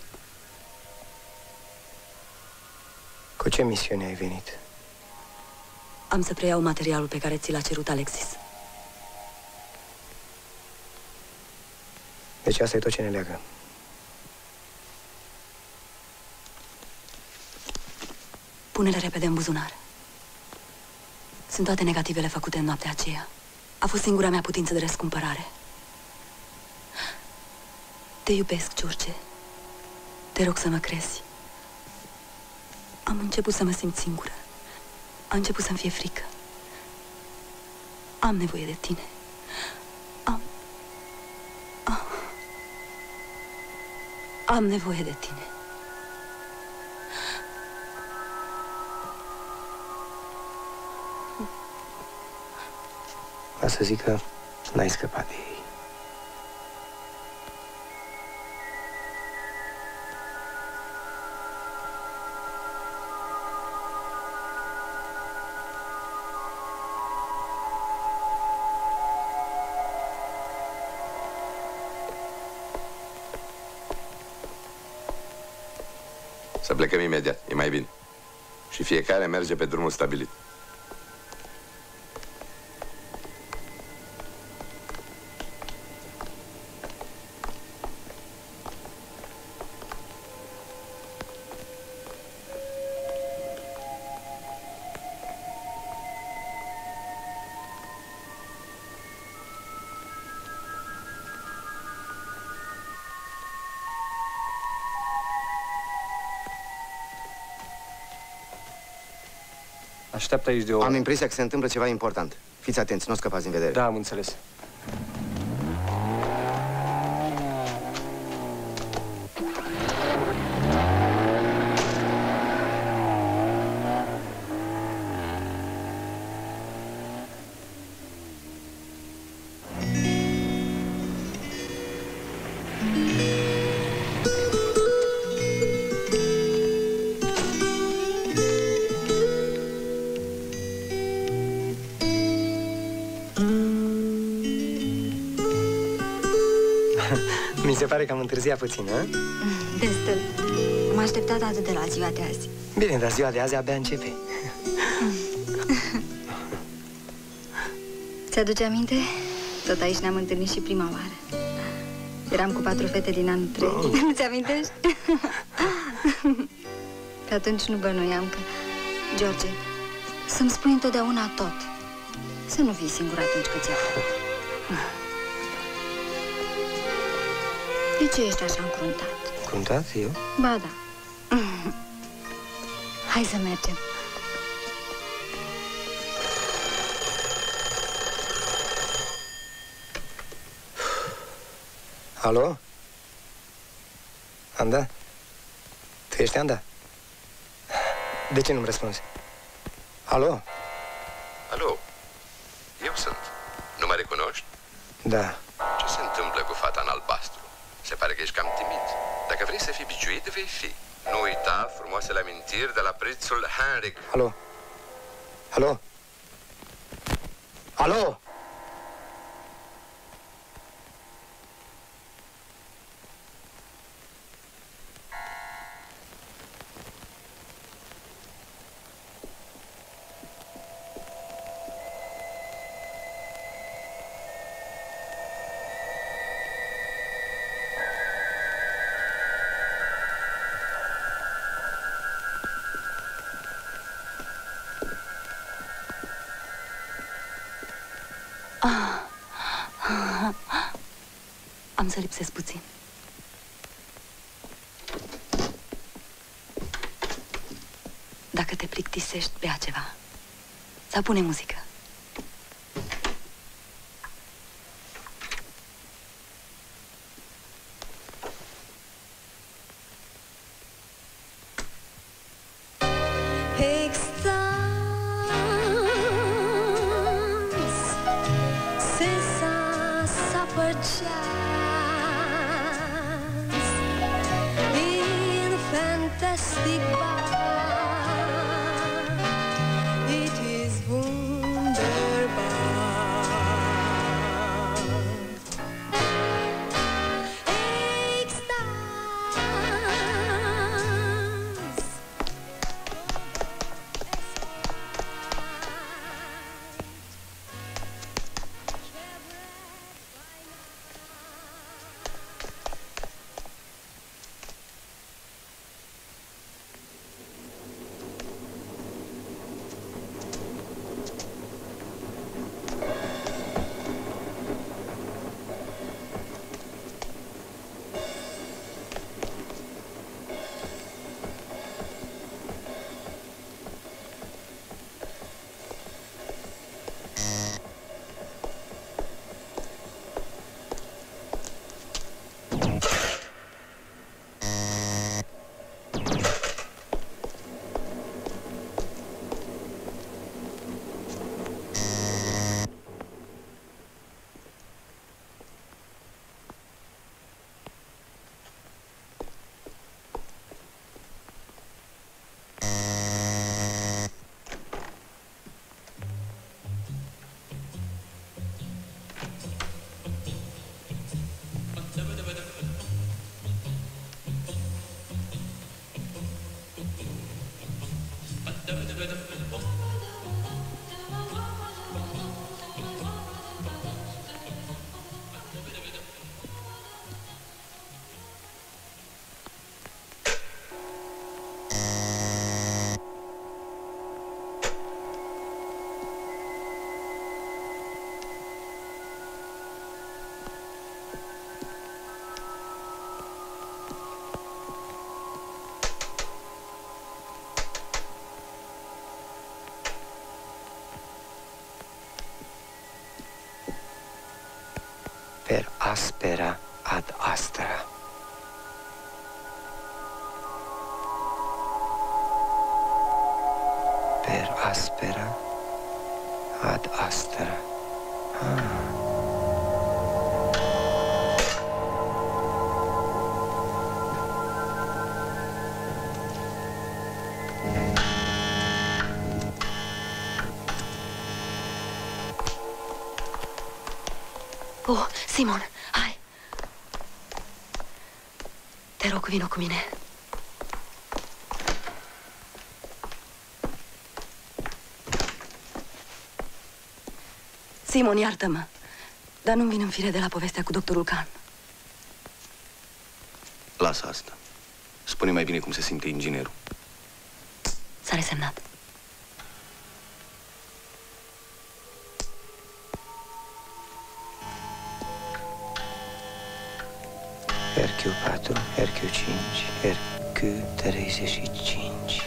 Cu ce misiune ai venit? Am să preiau materialul pe care ți l-a cerut Alexis. Deci asta e tot ce ne leagă. Pune-le repede în buzunar. Sunt toate negativele făcute în noaptea aceea. A fost singura mea putință de răscumpărare. Te iubesc, George. Te rog să mă crezi. Am început să mă simt singură. A început să-mi fie frică. Am nevoie de tine. Am... Am, am nevoie de tine. Va să zic că n-ai scăpat de ei. Să plecăm imediat, e mai bine. Și fiecare merge pe drumul stabilit. Așteaptă aici de o oră. Am impresia că se întâmplă ceva important. Fiți atenți, nu scăpați din vedere. Da, am înțeles. Mi se pare că am întârziat puțin, hă? Destul. Am așteptat atât de la ziua de azi. Bine, dar ziua de azi abia începe. Ți-aduce aminte? Tot aici ne-am întâlnit și prima oară. Eram cu patru fete din anul trei. Oh. Nu-ți amintești? Pe atunci nu bănuiam că... George, să-mi spui întotdeauna tot. Să nu fii singur atunci când ți-e foc. De ce ești așa încruntat? Încruntat, eu? Ba da. Hai să mergem. Alo? Anda? Tu ești Anda? De ce nu-mi răspunzi? Alo? Alo? Eu sunt. Nu mă recunoști? Da. Ce se întâmplă cu fata în albastru? Se pare că ești cam timid. Dacă vrei să fii biciuit, vei fi. Nu uita frumoasele amintiri de la prețul Henrik. Alo? Alo? Alo? Am să lipsesc puțin. Dacă te plictisești, bea ceva. Sau pune muzică. per aspera ad astra. Per aspera ad astra. Ah. Oh, Simon, hai! Te rog, vino cu mine. Simon, iartă-mă, dar nu-mi vin în fire de la povestea cu doctorul Khan. Lasă asta. Spune mai bine cum se simte inginerul. S-a resemnat. R Q patru, R Q cinci, R Q treizeci și cinci.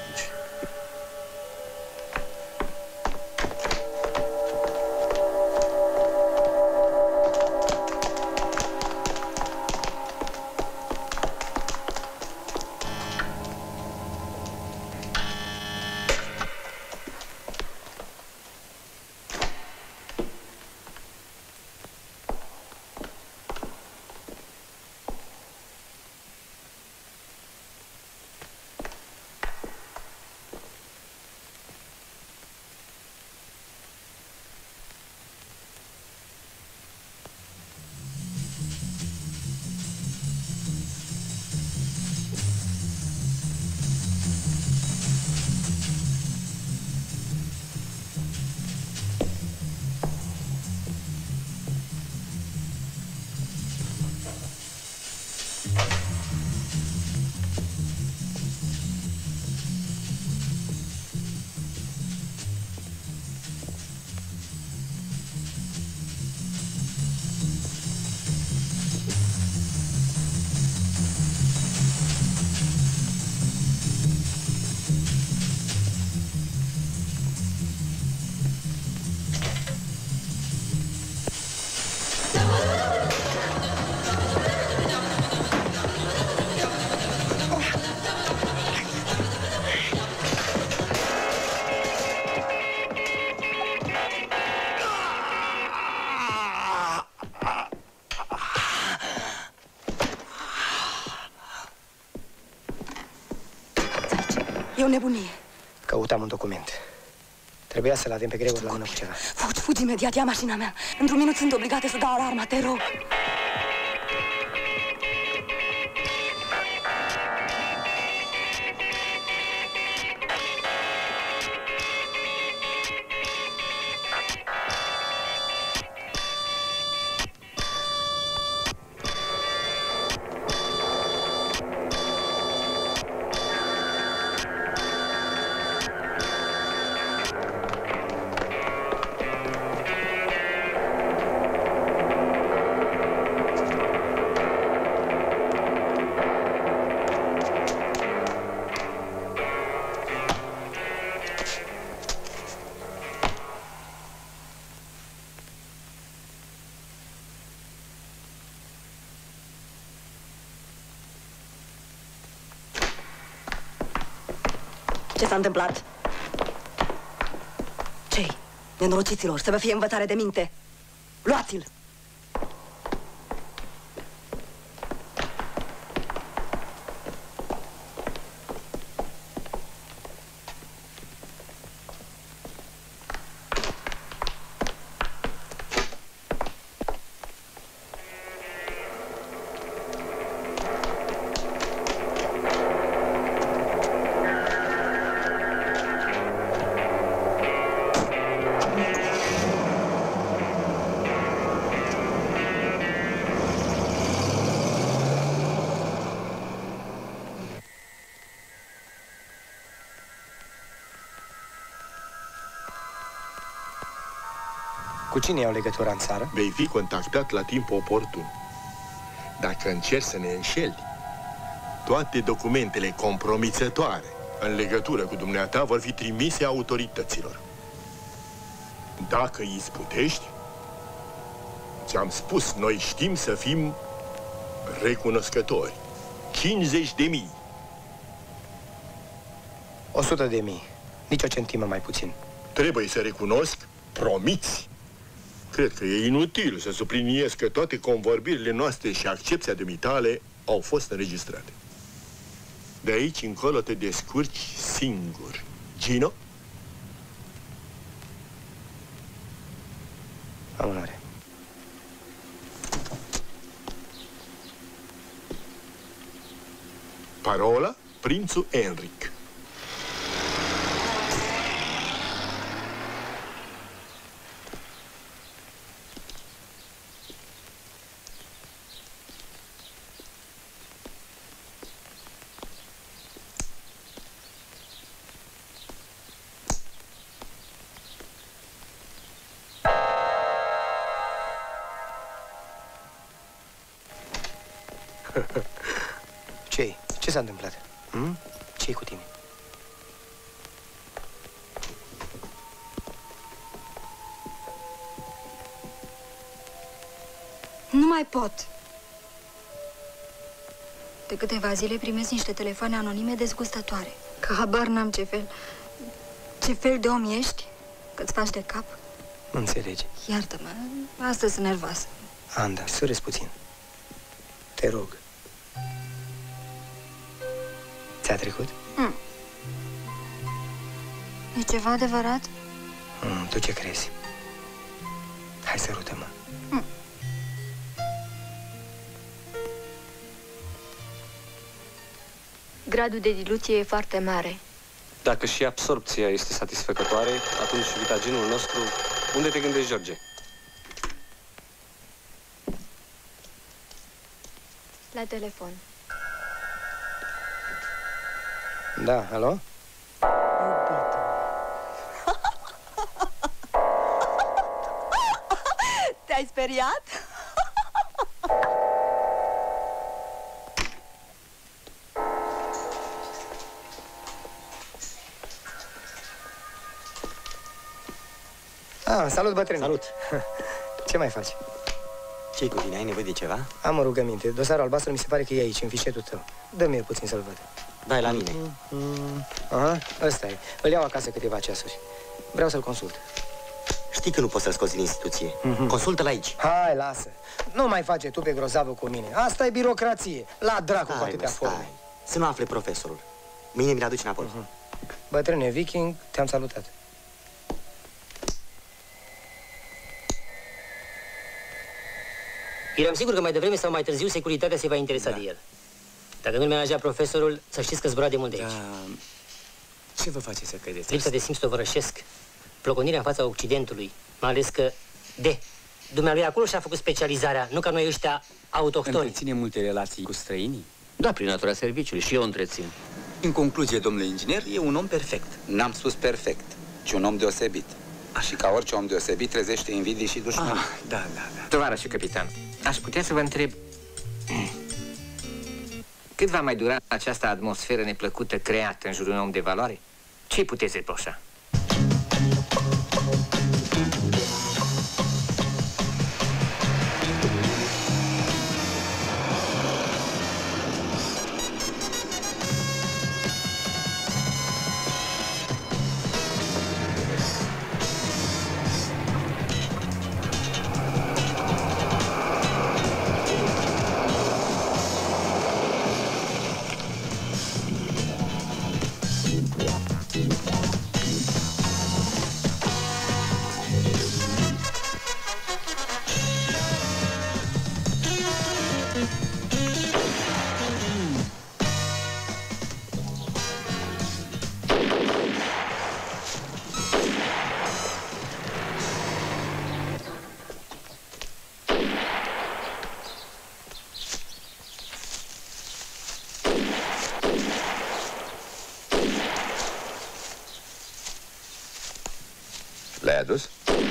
E o nebunie. Căutam un document. Trebuia să-l avem pe Gregor la mână cu ceva. Fugi, fugi imediat, ia mașina mea. Într-un minut sunt obligate să dau alarma, te rog. Ce s-a întâmplat? Ce-i? Nenorociților, să vă fie învățare de minte. Luați-l! Cu cine iau legătura în țară? Vei fi contactat la timp oportun. Dacă încerci să ne înșeli, toate documentele compromițătoare în legătură cu dumneata vor fi trimise autorităților. Dacă îi sputești, Ți-am spus, noi știm să fim recunoscători. cincizeci de mii. o sută de mii. Nici o centimă mai puțin. Trebuie să recunosc, promiți. Cred că e inutil să subliniez că toate convorbirile noastre și accepția dumitale au fost înregistrate. De aici încolo te descurci singur. Gino? Am onoare. Parola, prințul Enric. Ce-i? Ce s-a întâmplat? Hmm? Ce-i cu tine? Nu mai pot. De câteva zile primesc niște telefoane anonime dezgustătoare. Că habar n-am ce fel... Ce fel de om ești? Că-ți faci de cap? Nu înțelegi. Iartă-mă, astăzi sunt nervoasă. Anda, să râzi puțin. Te rog. Ți-a trecut? Mm. E ceva adevărat? Mm, tu ce crezi? Hai, sărută-mă. Mm. Gradul de diluție e foarte mare. Dacă și absorpția este satisfăcătoare, atunci vitagenul nostru... Unde te gândești, George? La telefon. Da, alo? Te-ai speriat? Ah, salut, bătrâne. Salut. Ce mai faci? Ce-i cu tine? Ai nevoie de ceva? Am o rugăminte. Dosarul albastru mi se pare că e aici, în fișetul tău. Dă-mi el puțin să-l văd. Dai la mine. Mm, aha, ăsta e. Îl iau acasă câteva ceasuri. Vreau să-l consult. Știi că nu poți să-l scoți din instituție. Mm-hmm. Consultă-l aici. Hai, lasă. Nu mai face tu pe grozavă cu mine. Asta e birocrație. La dracu cu atâtea forme. Să nu afle profesorul. Mâine mi-l aduci înapoi. Mm-hmm. Bătrâne viking, te-am salutat. Eram sigur că mai devreme sau mai târziu securitatea se va interesa da. de el. Dacă nu-l menajea profesorul, să știți că zbura de mult de aici. Da. Ce vă face să credeți? Lipsa de simț tovărășesc, ploconirea în fața Occidentului, mai ales că, de, dumnealui acolo și-a făcut specializarea, nu ca noi ăștia autohtoni. Întreține multe relații cu străinii? Da, prin natura serviciului și eu întrețin. În concluzie, domnule inginer, e un om perfect. N-am spus perfect, ci un om deosebit. Și ca orice om deosebit trezește invidii și dușmani. Ah, da, da, da. Tovarășe capitan, aș putea să vă întreb... Cât va mai dura această atmosferă neplăcută creată în jurul unui om de valoare? Ce puteți reproșa? Le-ai adus?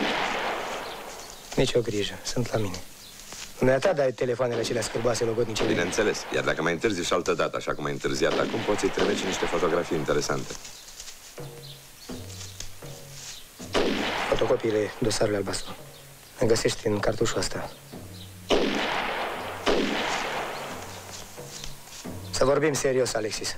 Nici o grijă, sunt la mine. Dumneata dai telefoanele acelea scârboase logodnice. Bineînțeles, iar dacă mai întârzi și altă dată, așa cum ai întârziat acum, poți să-i trimiți niște fotografii interesante. Fotocopiile dosarului albastru. Îmi găsești în cartușul ăsta. Să vorbim serios, Alexis.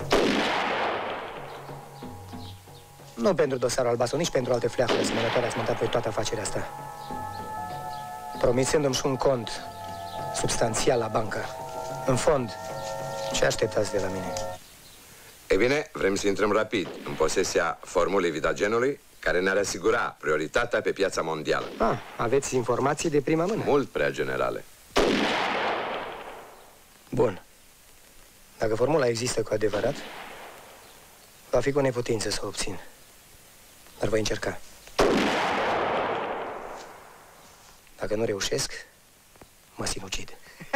Nu pentru dosarul albastru, nici pentru alte fleacuri asemănătoare ați montat voi toată afacerea asta. Promițându-mi și un cont substanțial la bancă. În fond, ce așteptați de la mine? Ei bine, vrem să intrăm rapid în posesia formulei Vitagenului, care ne-ar asigura prioritatea pe piața mondială. Ah, aveți informații de prima mână? Mult prea generale. Bun. Dacă formula există cu adevărat, va fi cu neputință să o obțin. Dar voi încerca. Dacă nu reușesc, mă sinucid.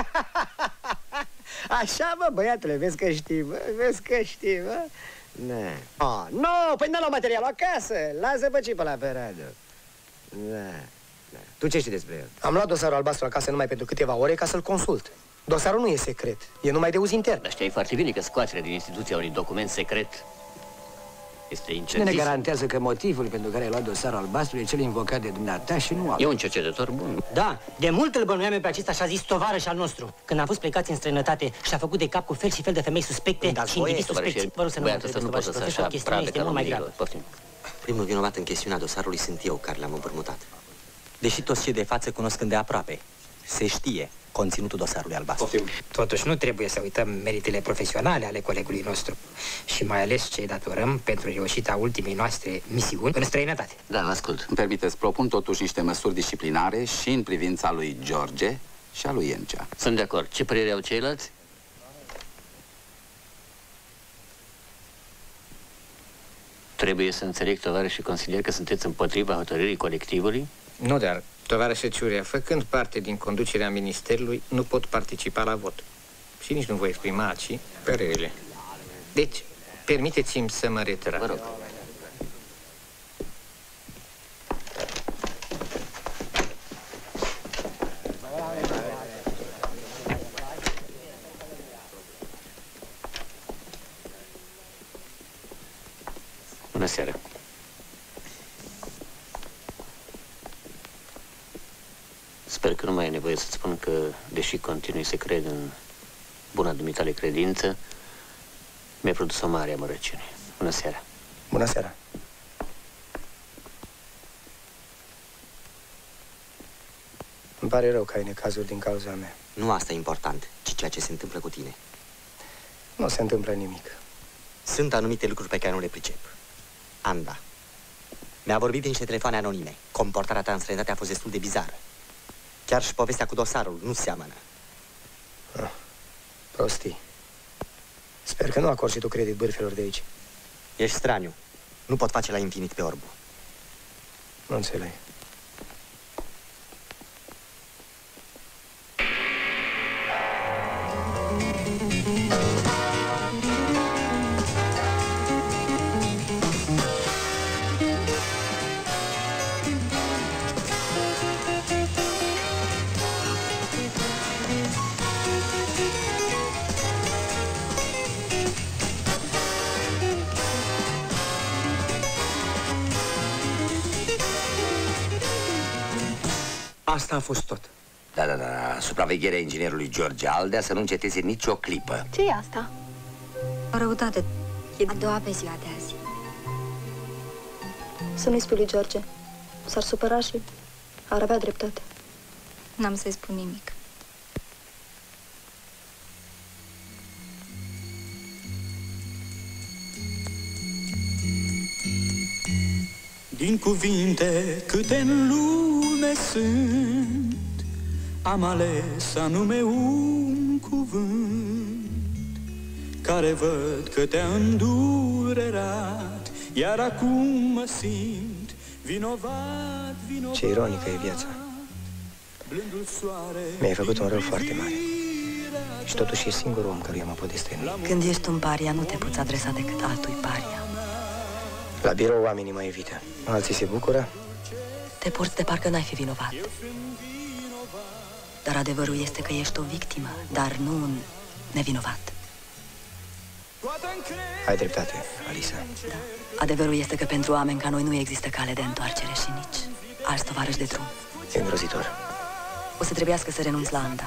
Așa, mă, băiatule, vezi că știi, bă, vezi că știi, bă? Ne. Ah, nu, păi n-a luat materialul acasă. Lasă-mă ce pe la Peradu. Da, da. Tu ce știi despre el? Am luat dosarul albastru acasă numai pentru câteva ore ca să-l consult. Dosarul nu e secret, e numai de uz intern. Dar știai foarte bine că scoaterea din instituția unui document secret este Cine ne incertisim. garantează că motivul pentru care ai luat dosarul albastru e cel invocat de dumneata și nu altul? E un cercetător bun. Da, de mult îl bănuiam eu pe acesta și a zis tovarăș al nostru. Când am fost plecați în străinătate și a făcut de cap cu fel și fel de femei suspecte și indivizi suspecți. Vă rog să nu mă Băiatul ăsta nu poate să așa prave ca mai un gravă. Poftim. Primul vinovat în chestiunea dosarului sunt eu, care l-am împrumutat. Deși toți cei de față cunosc îndeaproape, se știe conținutul dosarului albastru. Poftim. Totuși nu trebuie să uităm meritele profesionale ale colegului nostru și mai ales ce datorăm pentru reușita ultimei noastre misiuni în străinătate. Da, ascult. Îmi permiteți, propun totuși niște măsuri disciplinare și în privința lui George și a lui Encea. Sunt de acord. Ce părere au ceilalți? Trebuie să înțeleg, tovarăși și consilier, că sunteți împotriva hotărârii colectivului? Nu, dar, tovarășe Ciurea, făcând parte din conducerea ministerului, nu pot participa la vot. Și nici nu voi exprima aici părerile. Deci, permiteți-mi să mă retrag. Vă rog. Bună seara. Sper că nu mai e nevoie să-ți spun că, deși continui să cred în buna dumitale credință, mi-a produs o mare amărăciune. Bună seara. Bună seara. Îmi pare rău că ai necazuri din cauza mea. Nu asta e important, ci ceea ce se întâmplă cu tine. Nu se întâmplă nimic. Sunt anumite lucruri pe care nu le pricep. Anda mi-a vorbit din niște telefoane anonime. Comportarea ta în străinătate a fost destul de bizară. Chiar și povestea cu dosarul nu seamănă. Ah, prostii. Sper că nu acorzi și tu credit bârfelor de aici. Ești straniu. Nu pot face la infinit pe orbu. Nu înțeleg. Asta a fost tot. Da, da, da. Supravegherea inginerului George Aldea să nu înceteze nicio clipă. Ce e asta? O răutate. E a doua pe ziua de azi. Să nu-i spui lui George. S-ar supăra și ar avea dreptate. N-am să-i spun nimic. Din cuvinte câte în lume sunt, am ales anume un cuvânt care văd că te-a îndurerat, iar acum mă simt vinovat, vinovat. Ce ironică e viața. Mi-ai făcut un rău foarte mare. Și totuși e singurul om căruia mă pot destăinui. Când ești un paria, nu te poți adresa decât altui paria. La birou oamenii mă evită. Alții se bucură. Te porți de parcă n-ai fi vinovat. Dar adevărul este că ești o victimă, dar nu un nevinovat. Ai dreptate, Alisa. Da. Adevărul este că pentru oameni ca noi nu există cale de întoarcere și nici alți tovarăși de drum. E îngrozitor. O să trebuiască să renunț la Anda.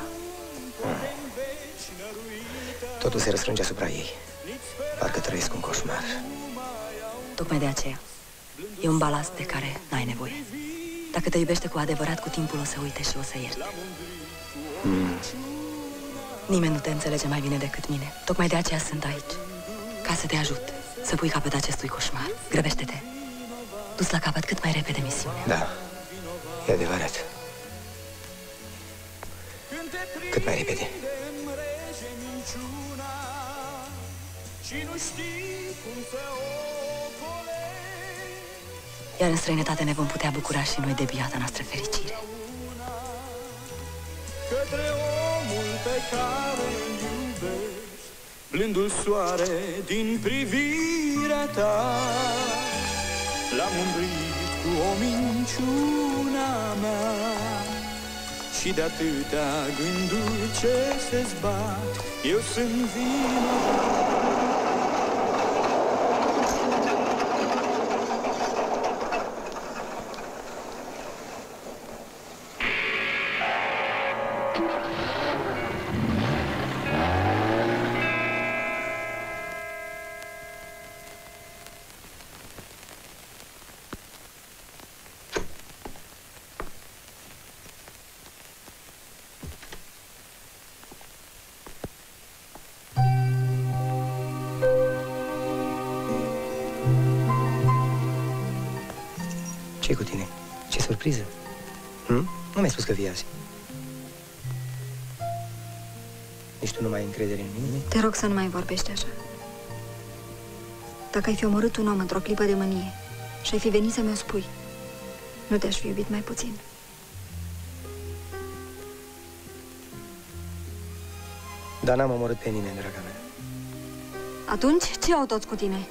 Totul se răsfrânge asupra ei. Parcă trăiesc un coșmar. Tocmai de aceea. E un balast de care n-ai nevoie. Dacă te iubește cu adevărat, cu timpul o să uite și o să ierte. Mm. Nimeni nu te înțelege mai bine decât mine. Tocmai de aceea sunt aici. Ca să te ajut să pui capăt acestui coșmar. Grăbește-te. Du-ți la capăt cât mai repede misiunea. Da, e adevărat. Cât mai repede. Iar în străinătate ne vom putea bucura și noi de biata noastră fericire. Către omul pe care îl iubești, blândul soare din privirea ta, l-am umbrit cu o minciuna mea. Și de atâtea gânduri ce se zbat, eu sunt vinovat. Ce-i cu tine? Ce surpriză? Hm? Nu mi-ai spus că vii azi. Nici tu nu mai ai încredere în mine? Te rog să nu mai vorbești așa. Dacă ai fi omorât un om într-o clipă de mânie și ai fi venit să mi-o spui, nu te-aș fi iubit mai puțin. Dar n-am omorât pe nimeni, draga mea. Atunci, ce au toți cu tine?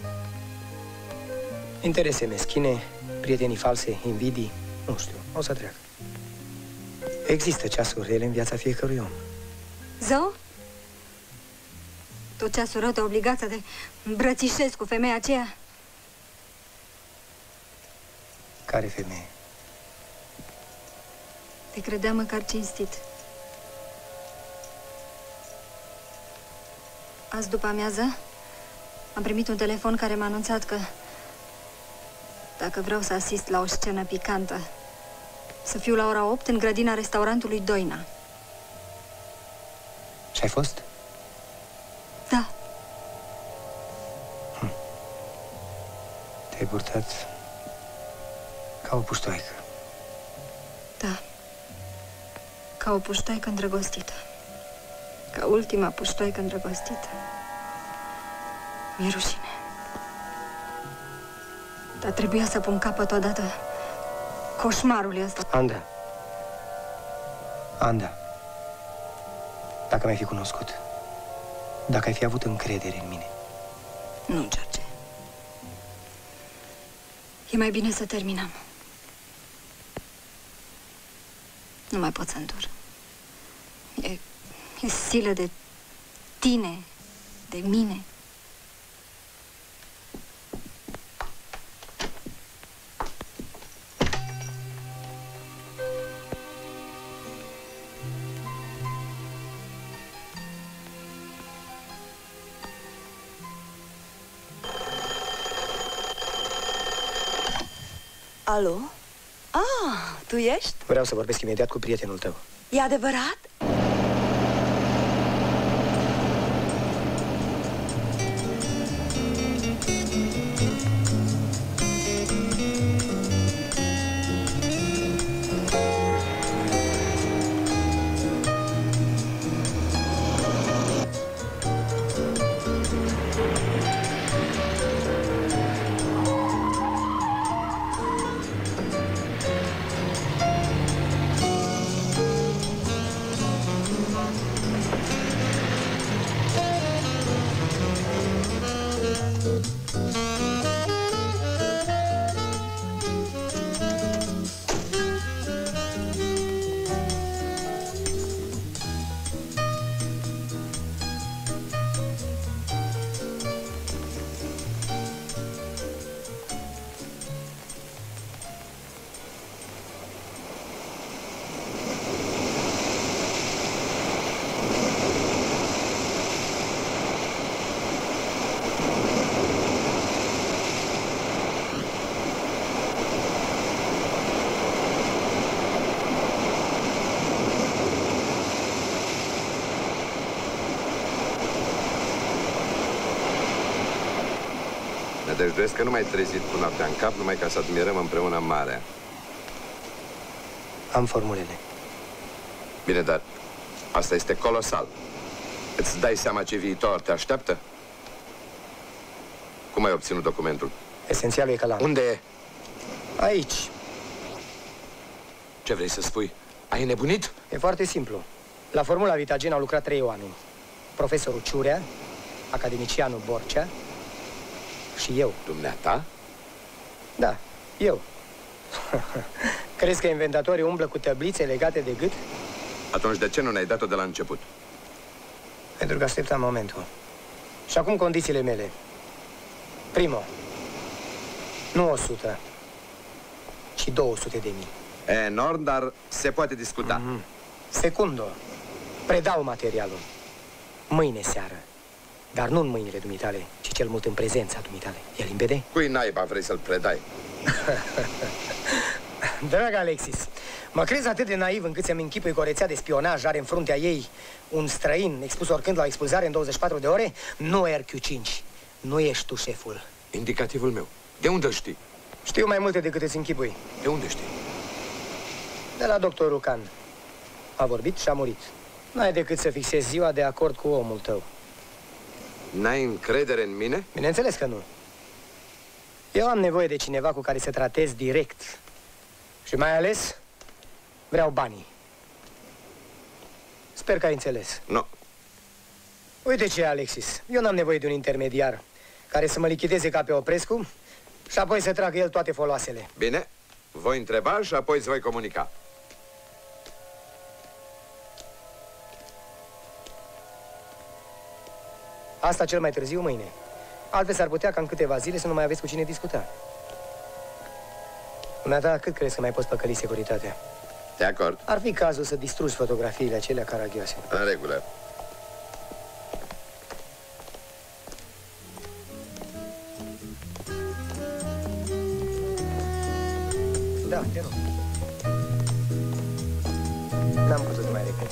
Interese meschine, prietenii false, invidii, nu știu, o să treacă. Există ceasuri rele în viața fiecărui om. Zău? Tot ceasul rău te-a obligat să te îmbrățișezi cu femeia aceea? Care femeie? Te credeam măcar cinstit. Azi după amiază am primit un telefon care m-a anunțat că dacă vreau să asist la o scenă picantă, să fiu la ora opt în grădina restaurantului Doina. Și ai fost? Da. Hm. Te-ai purtat ca o puștoaică. Da. Ca o puștoaică îndrăgostită. Ca ultima puștoaică îndrăgostită. Mi-e rușine. Dar trebuia să pun capăt odată coșmarului ăsta. Anda. Anda. Dacă m-ai fi cunoscut, dacă ai fi avut încredere în mine. Nu, George. E mai bine să terminăm. Nu mai pot să îndur. E, e silă de tine, de mine. Alo? Ah, tu ești? Vreau să vorbesc imediat cu prietenul tău. E adevărat? Nădăjduiesc că nu m-ai trezit cu noaptea în cap numai ca să admirăm împreună marea. Am formulele. Bine, dar asta este colosal. Îți dai seama ce viitor te așteaptă? Cum ai obținut documentul? Esențialul e că l-am. Unde e? Aici. Ce vrei să spui? Ai nebunit? E foarte simplu. La Formula Vitagen au lucrat trei oameni. Profesorul Ciurea, academicianul Borcea și eu. Dumneata? Da, eu. Crezi că inventatorii umblă cu tăblițe legate de gât? Atunci de ce nu ne-ai dat-o de la început? Pentru că așteptam momentul. Și acum condițiile mele. Primul, nu o sută, ci două sute de mii. E enorm, dar se poate discuta. Mm-hmm. Secundo, predau materialul. Mâine seară. Dar nu în mâinile dumitale, ci cel mult în prezența dumitale. E limpede? Cui naiba vrei să-l predai? Drag Alexis, mă crezi atât de naiv încât să-mi închipui că o rețea de spionaj are în fruntea ei un străin expus oricând la o expulzare în douăzeci și patru de ore? Nu R Q cinci. Nu ești tu șeful. Indicativul meu. De unde știi? Știu mai multe decât îți închipui. De unde știi? De la doctorul Can. A vorbit și a murit. N-ai decât să fixezi ziua de acord cu omul tău. N-ai încredere în mine? Bineînțeles că nu. Eu am nevoie de cineva cu care să tratez direct. Și mai ales, vreau banii. Sper că ai înțeles. Nu. Uite ce, Alexis. Eu n-am nevoie de un intermediar care să mă lichideze ca pe Oprescu și apoi să tragă el toate foloasele. Bine. Voi întreba și apoi îți voi comunica. Asta cel mai târziu mâine. Altfel s-ar putea ca în câteva zile să nu mai aveți cu cine discuta. Dumneata, cât crezi că mai poți păcăli securitatea? De acord. Ar fi cazul să distrugi fotografiile acelea caragioase. În regulă. Da, te rog. N-am putut mai repede.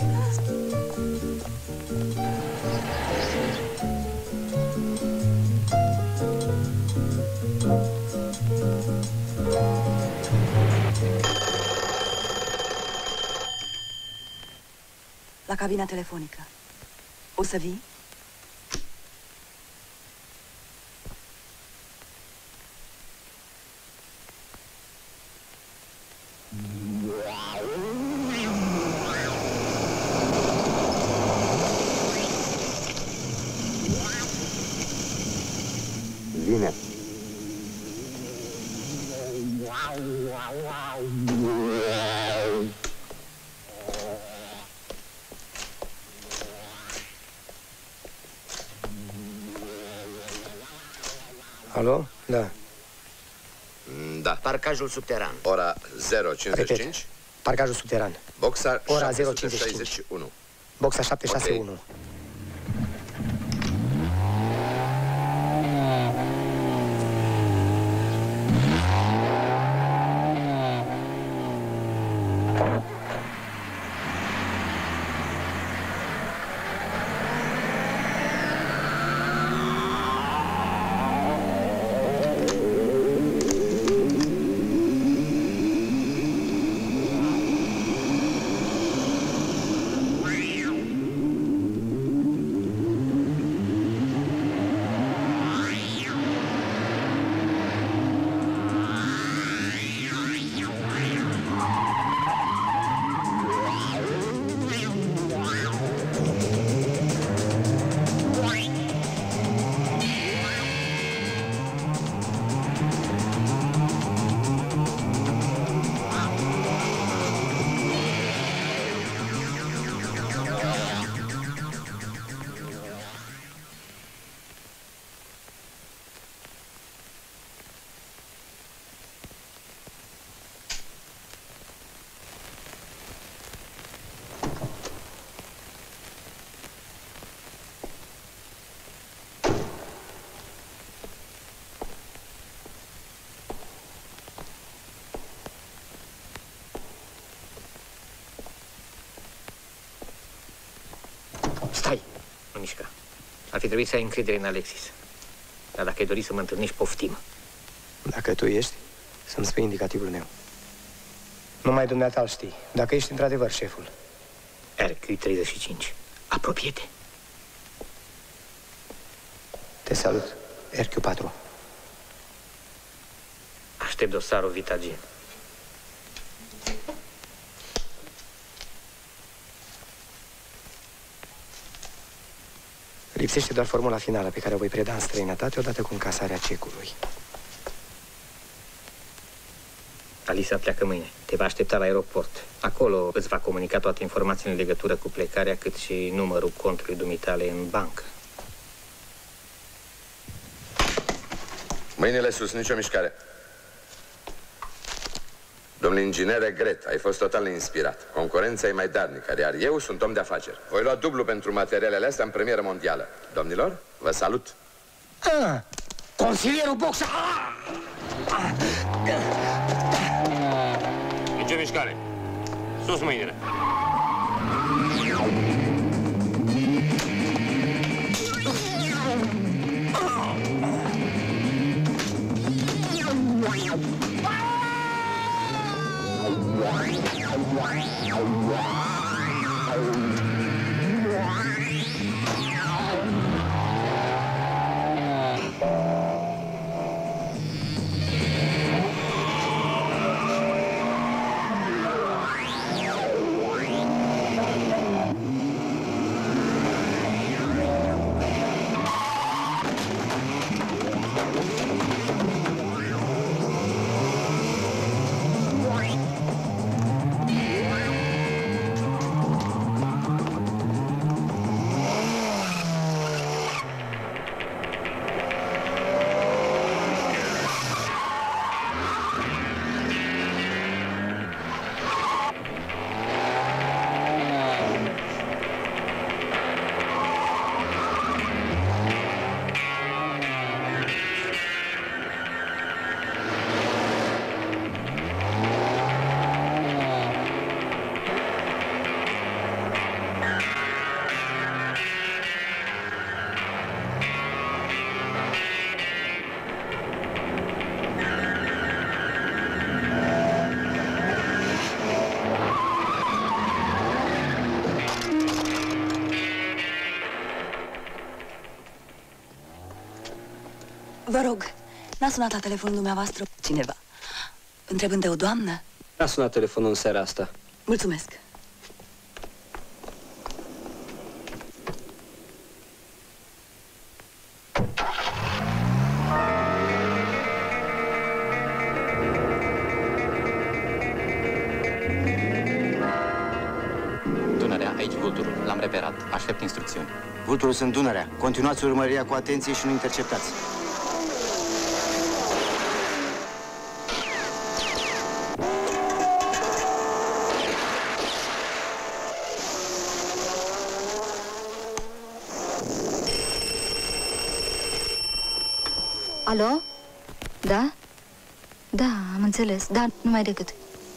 La cabina telefonică. O să vii? Vine. Alo? Da. Da. Parcajul subteran. Ora zero cincizeci și cinci. Repet. Parcajul subteran. Boxa Ora șapte zero sute cincizeci și șaizeci și unu. cinci. Boxa șapte șase unu. Okay. Stai! Nu mișca. Ar fi trebuit să ai încredere în Alexis. Dar dacă ai dori să mă întâlnești, poftim. Dacă tu ești, să-mi spui indicativul meu. Numai dumneata îl știi. Dacă ești într-adevăr șeful. R Q treizeci și cinci. Apropie-te. Te salut. R Q patru. Aștept dosarul Vitagen. Lipsește doar formula finală pe care o voi preda în străinătate odată cu încasarea cecului. Alisa pleacă mâine. Te va aștepta la aeroport. Acolo îți va comunica toate informațiile în legătură cu plecarea, cât și numărul contului dumitale în bancă. Mâinile sus, nicio mișcare. Domnul inginer, regret, ai fost total neinspirat. Concurența e mai darnică, iar eu sunt om de afaceri. Voi lua dublu pentru materialele astea în premieră mondială. Domnilor, vă salut. Ah, consilierul Boxa! Ah! Nicio mișcare. Sus mâinile. Vă rog, n-a sunat la telefonul dumneavoastră cineva? Întrebând de o doamnă? N-a sunat telefonul în seara asta. Mulțumesc. Dunărea, aici Vulturul. L-am reperat. Aștept instrucțiuni. Vulturul sunt Dunărea. Continuați urmărirea cu atenție și nu interceptați. Alo? Da? Da, am înțeles. Da, numai decât.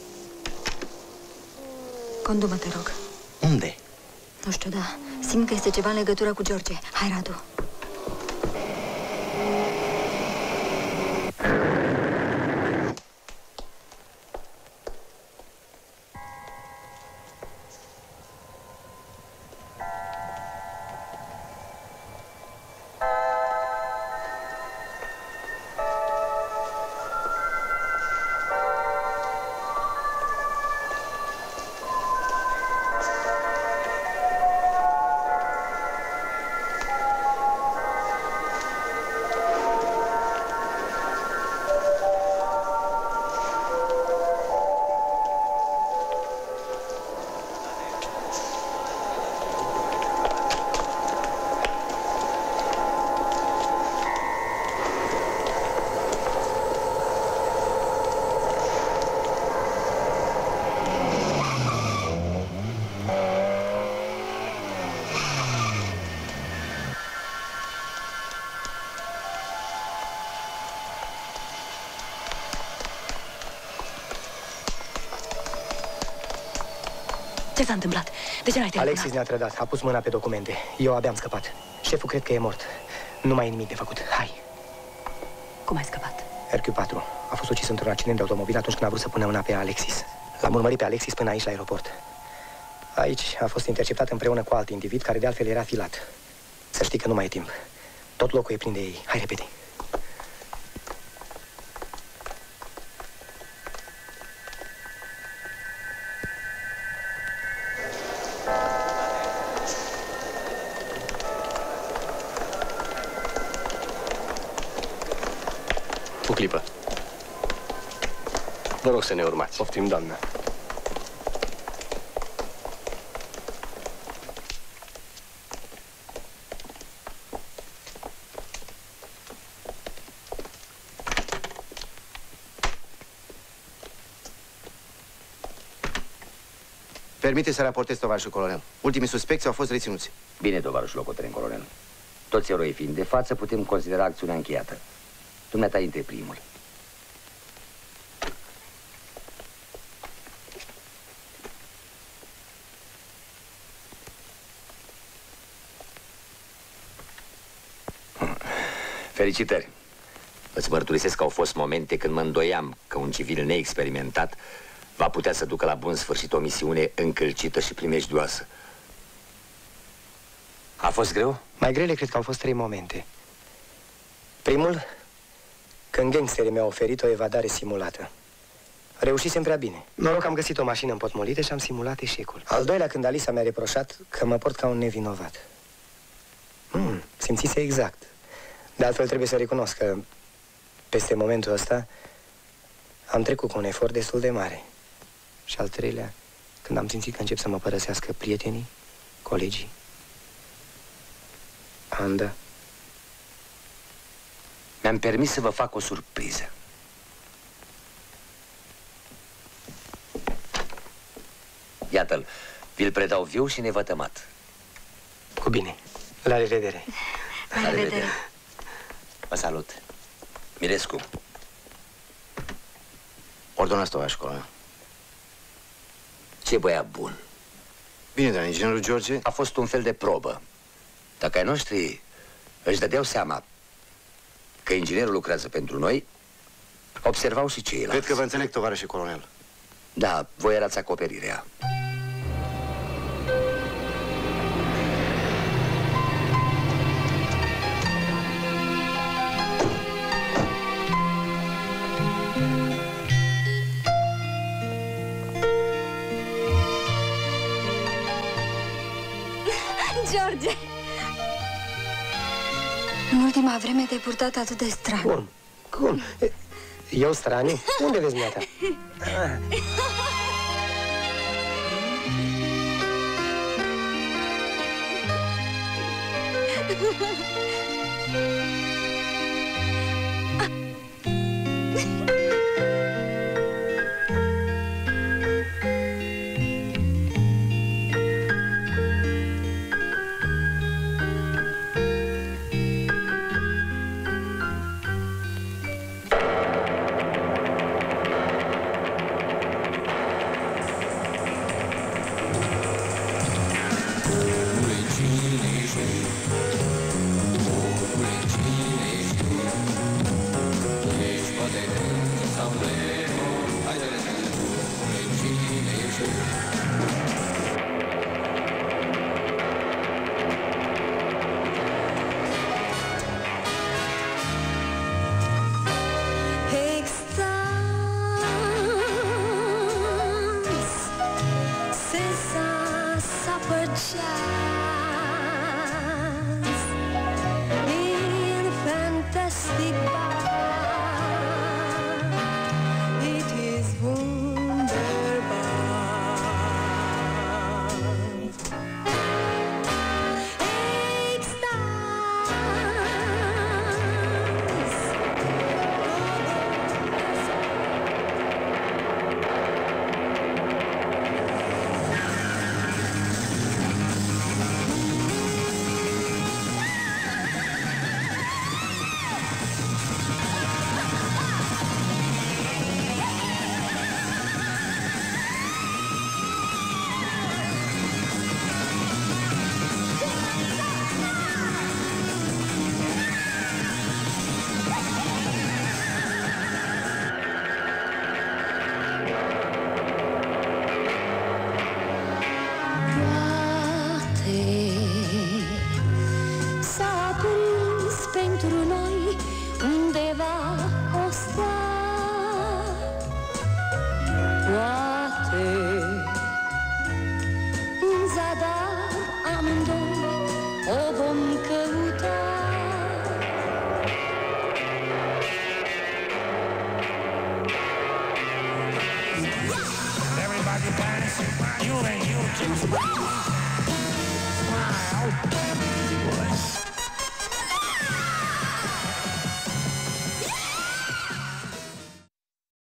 Condu-mă, te rog. Unde? Nu știu, da. Simt că este ceva în legătură cu George. Hai, Radu. Ce s-a întâmplat? De ce n-ai telefonat? Alexis ne-a trădat, a pus mâna pe documente. Eu abia am scăpat. Șeful cred că e mort. Nu mai e nimic de făcut. Hai. Cum ai scăpat? R Q patru a fost ucis într-un accident de automobil atunci când a vrut să pună mâna pe Alexis. L-am urmărit pe Alexis până aici, la aeroport. Aici a fost interceptat împreună cu alt individ, care de altfel era filat. Să știi că nu mai e timp. Tot locul e plin de ei. Hai repede. O clipă. Vă rog să ne urmați. Poftim, doamnă. Permite să raportez, tovarășul colonel. Ultimii suspecți au fost reținuți. Bine, tovarășul locotenent colonel. Toți eroii fiind de față, putem considera acțiunea încheiată. Dumneata intre primul. Felicitări! Îți mărturisesc că au fost momente când mă îndoiam că un civil neexperimentat va putea să ducă la bun sfârșit o misiune încălcită și primejdioasă. A fost greu? Mai grele cred că au fost trei momente. Primul, când gangsterii mi-au oferit o evadare simulată. Reușisem prea bine. Noroc, am găsit o mașină împotmolită și am simulat eșecul. Al doilea, când Alisa mi-a reproșat că mă port ca un nevinovat. Hmm, simțise exact. De altfel, trebuie să recunosc că peste momentul ăsta am trecut cu un efort destul de mare. Și al treilea, când am simțit că încep să mă părăsească prietenii, colegii, Anda. Mi-am permis să vă fac o surpriză. Iată-l, vi-l predau viu și nevătămat. Cu bine. La revedere. La revedere. Vă salut. Mirescu. Ordonați, tovarășul colonel. Ce băiat bun. Bine, dar inginerul George... A fost un fel de probă. Dacă ai noștri își dădeau seama că inginerul lucrează pentru noi, observau și ceilalți. Cred că vă înțeleg, tovarășe colonel. Da, voi erați acoperirea. George! În ultima vreme te-ai purtat atât de straniu. Cum? Cum? Eu straniu? Unde vezi dumneata? You and you just smile.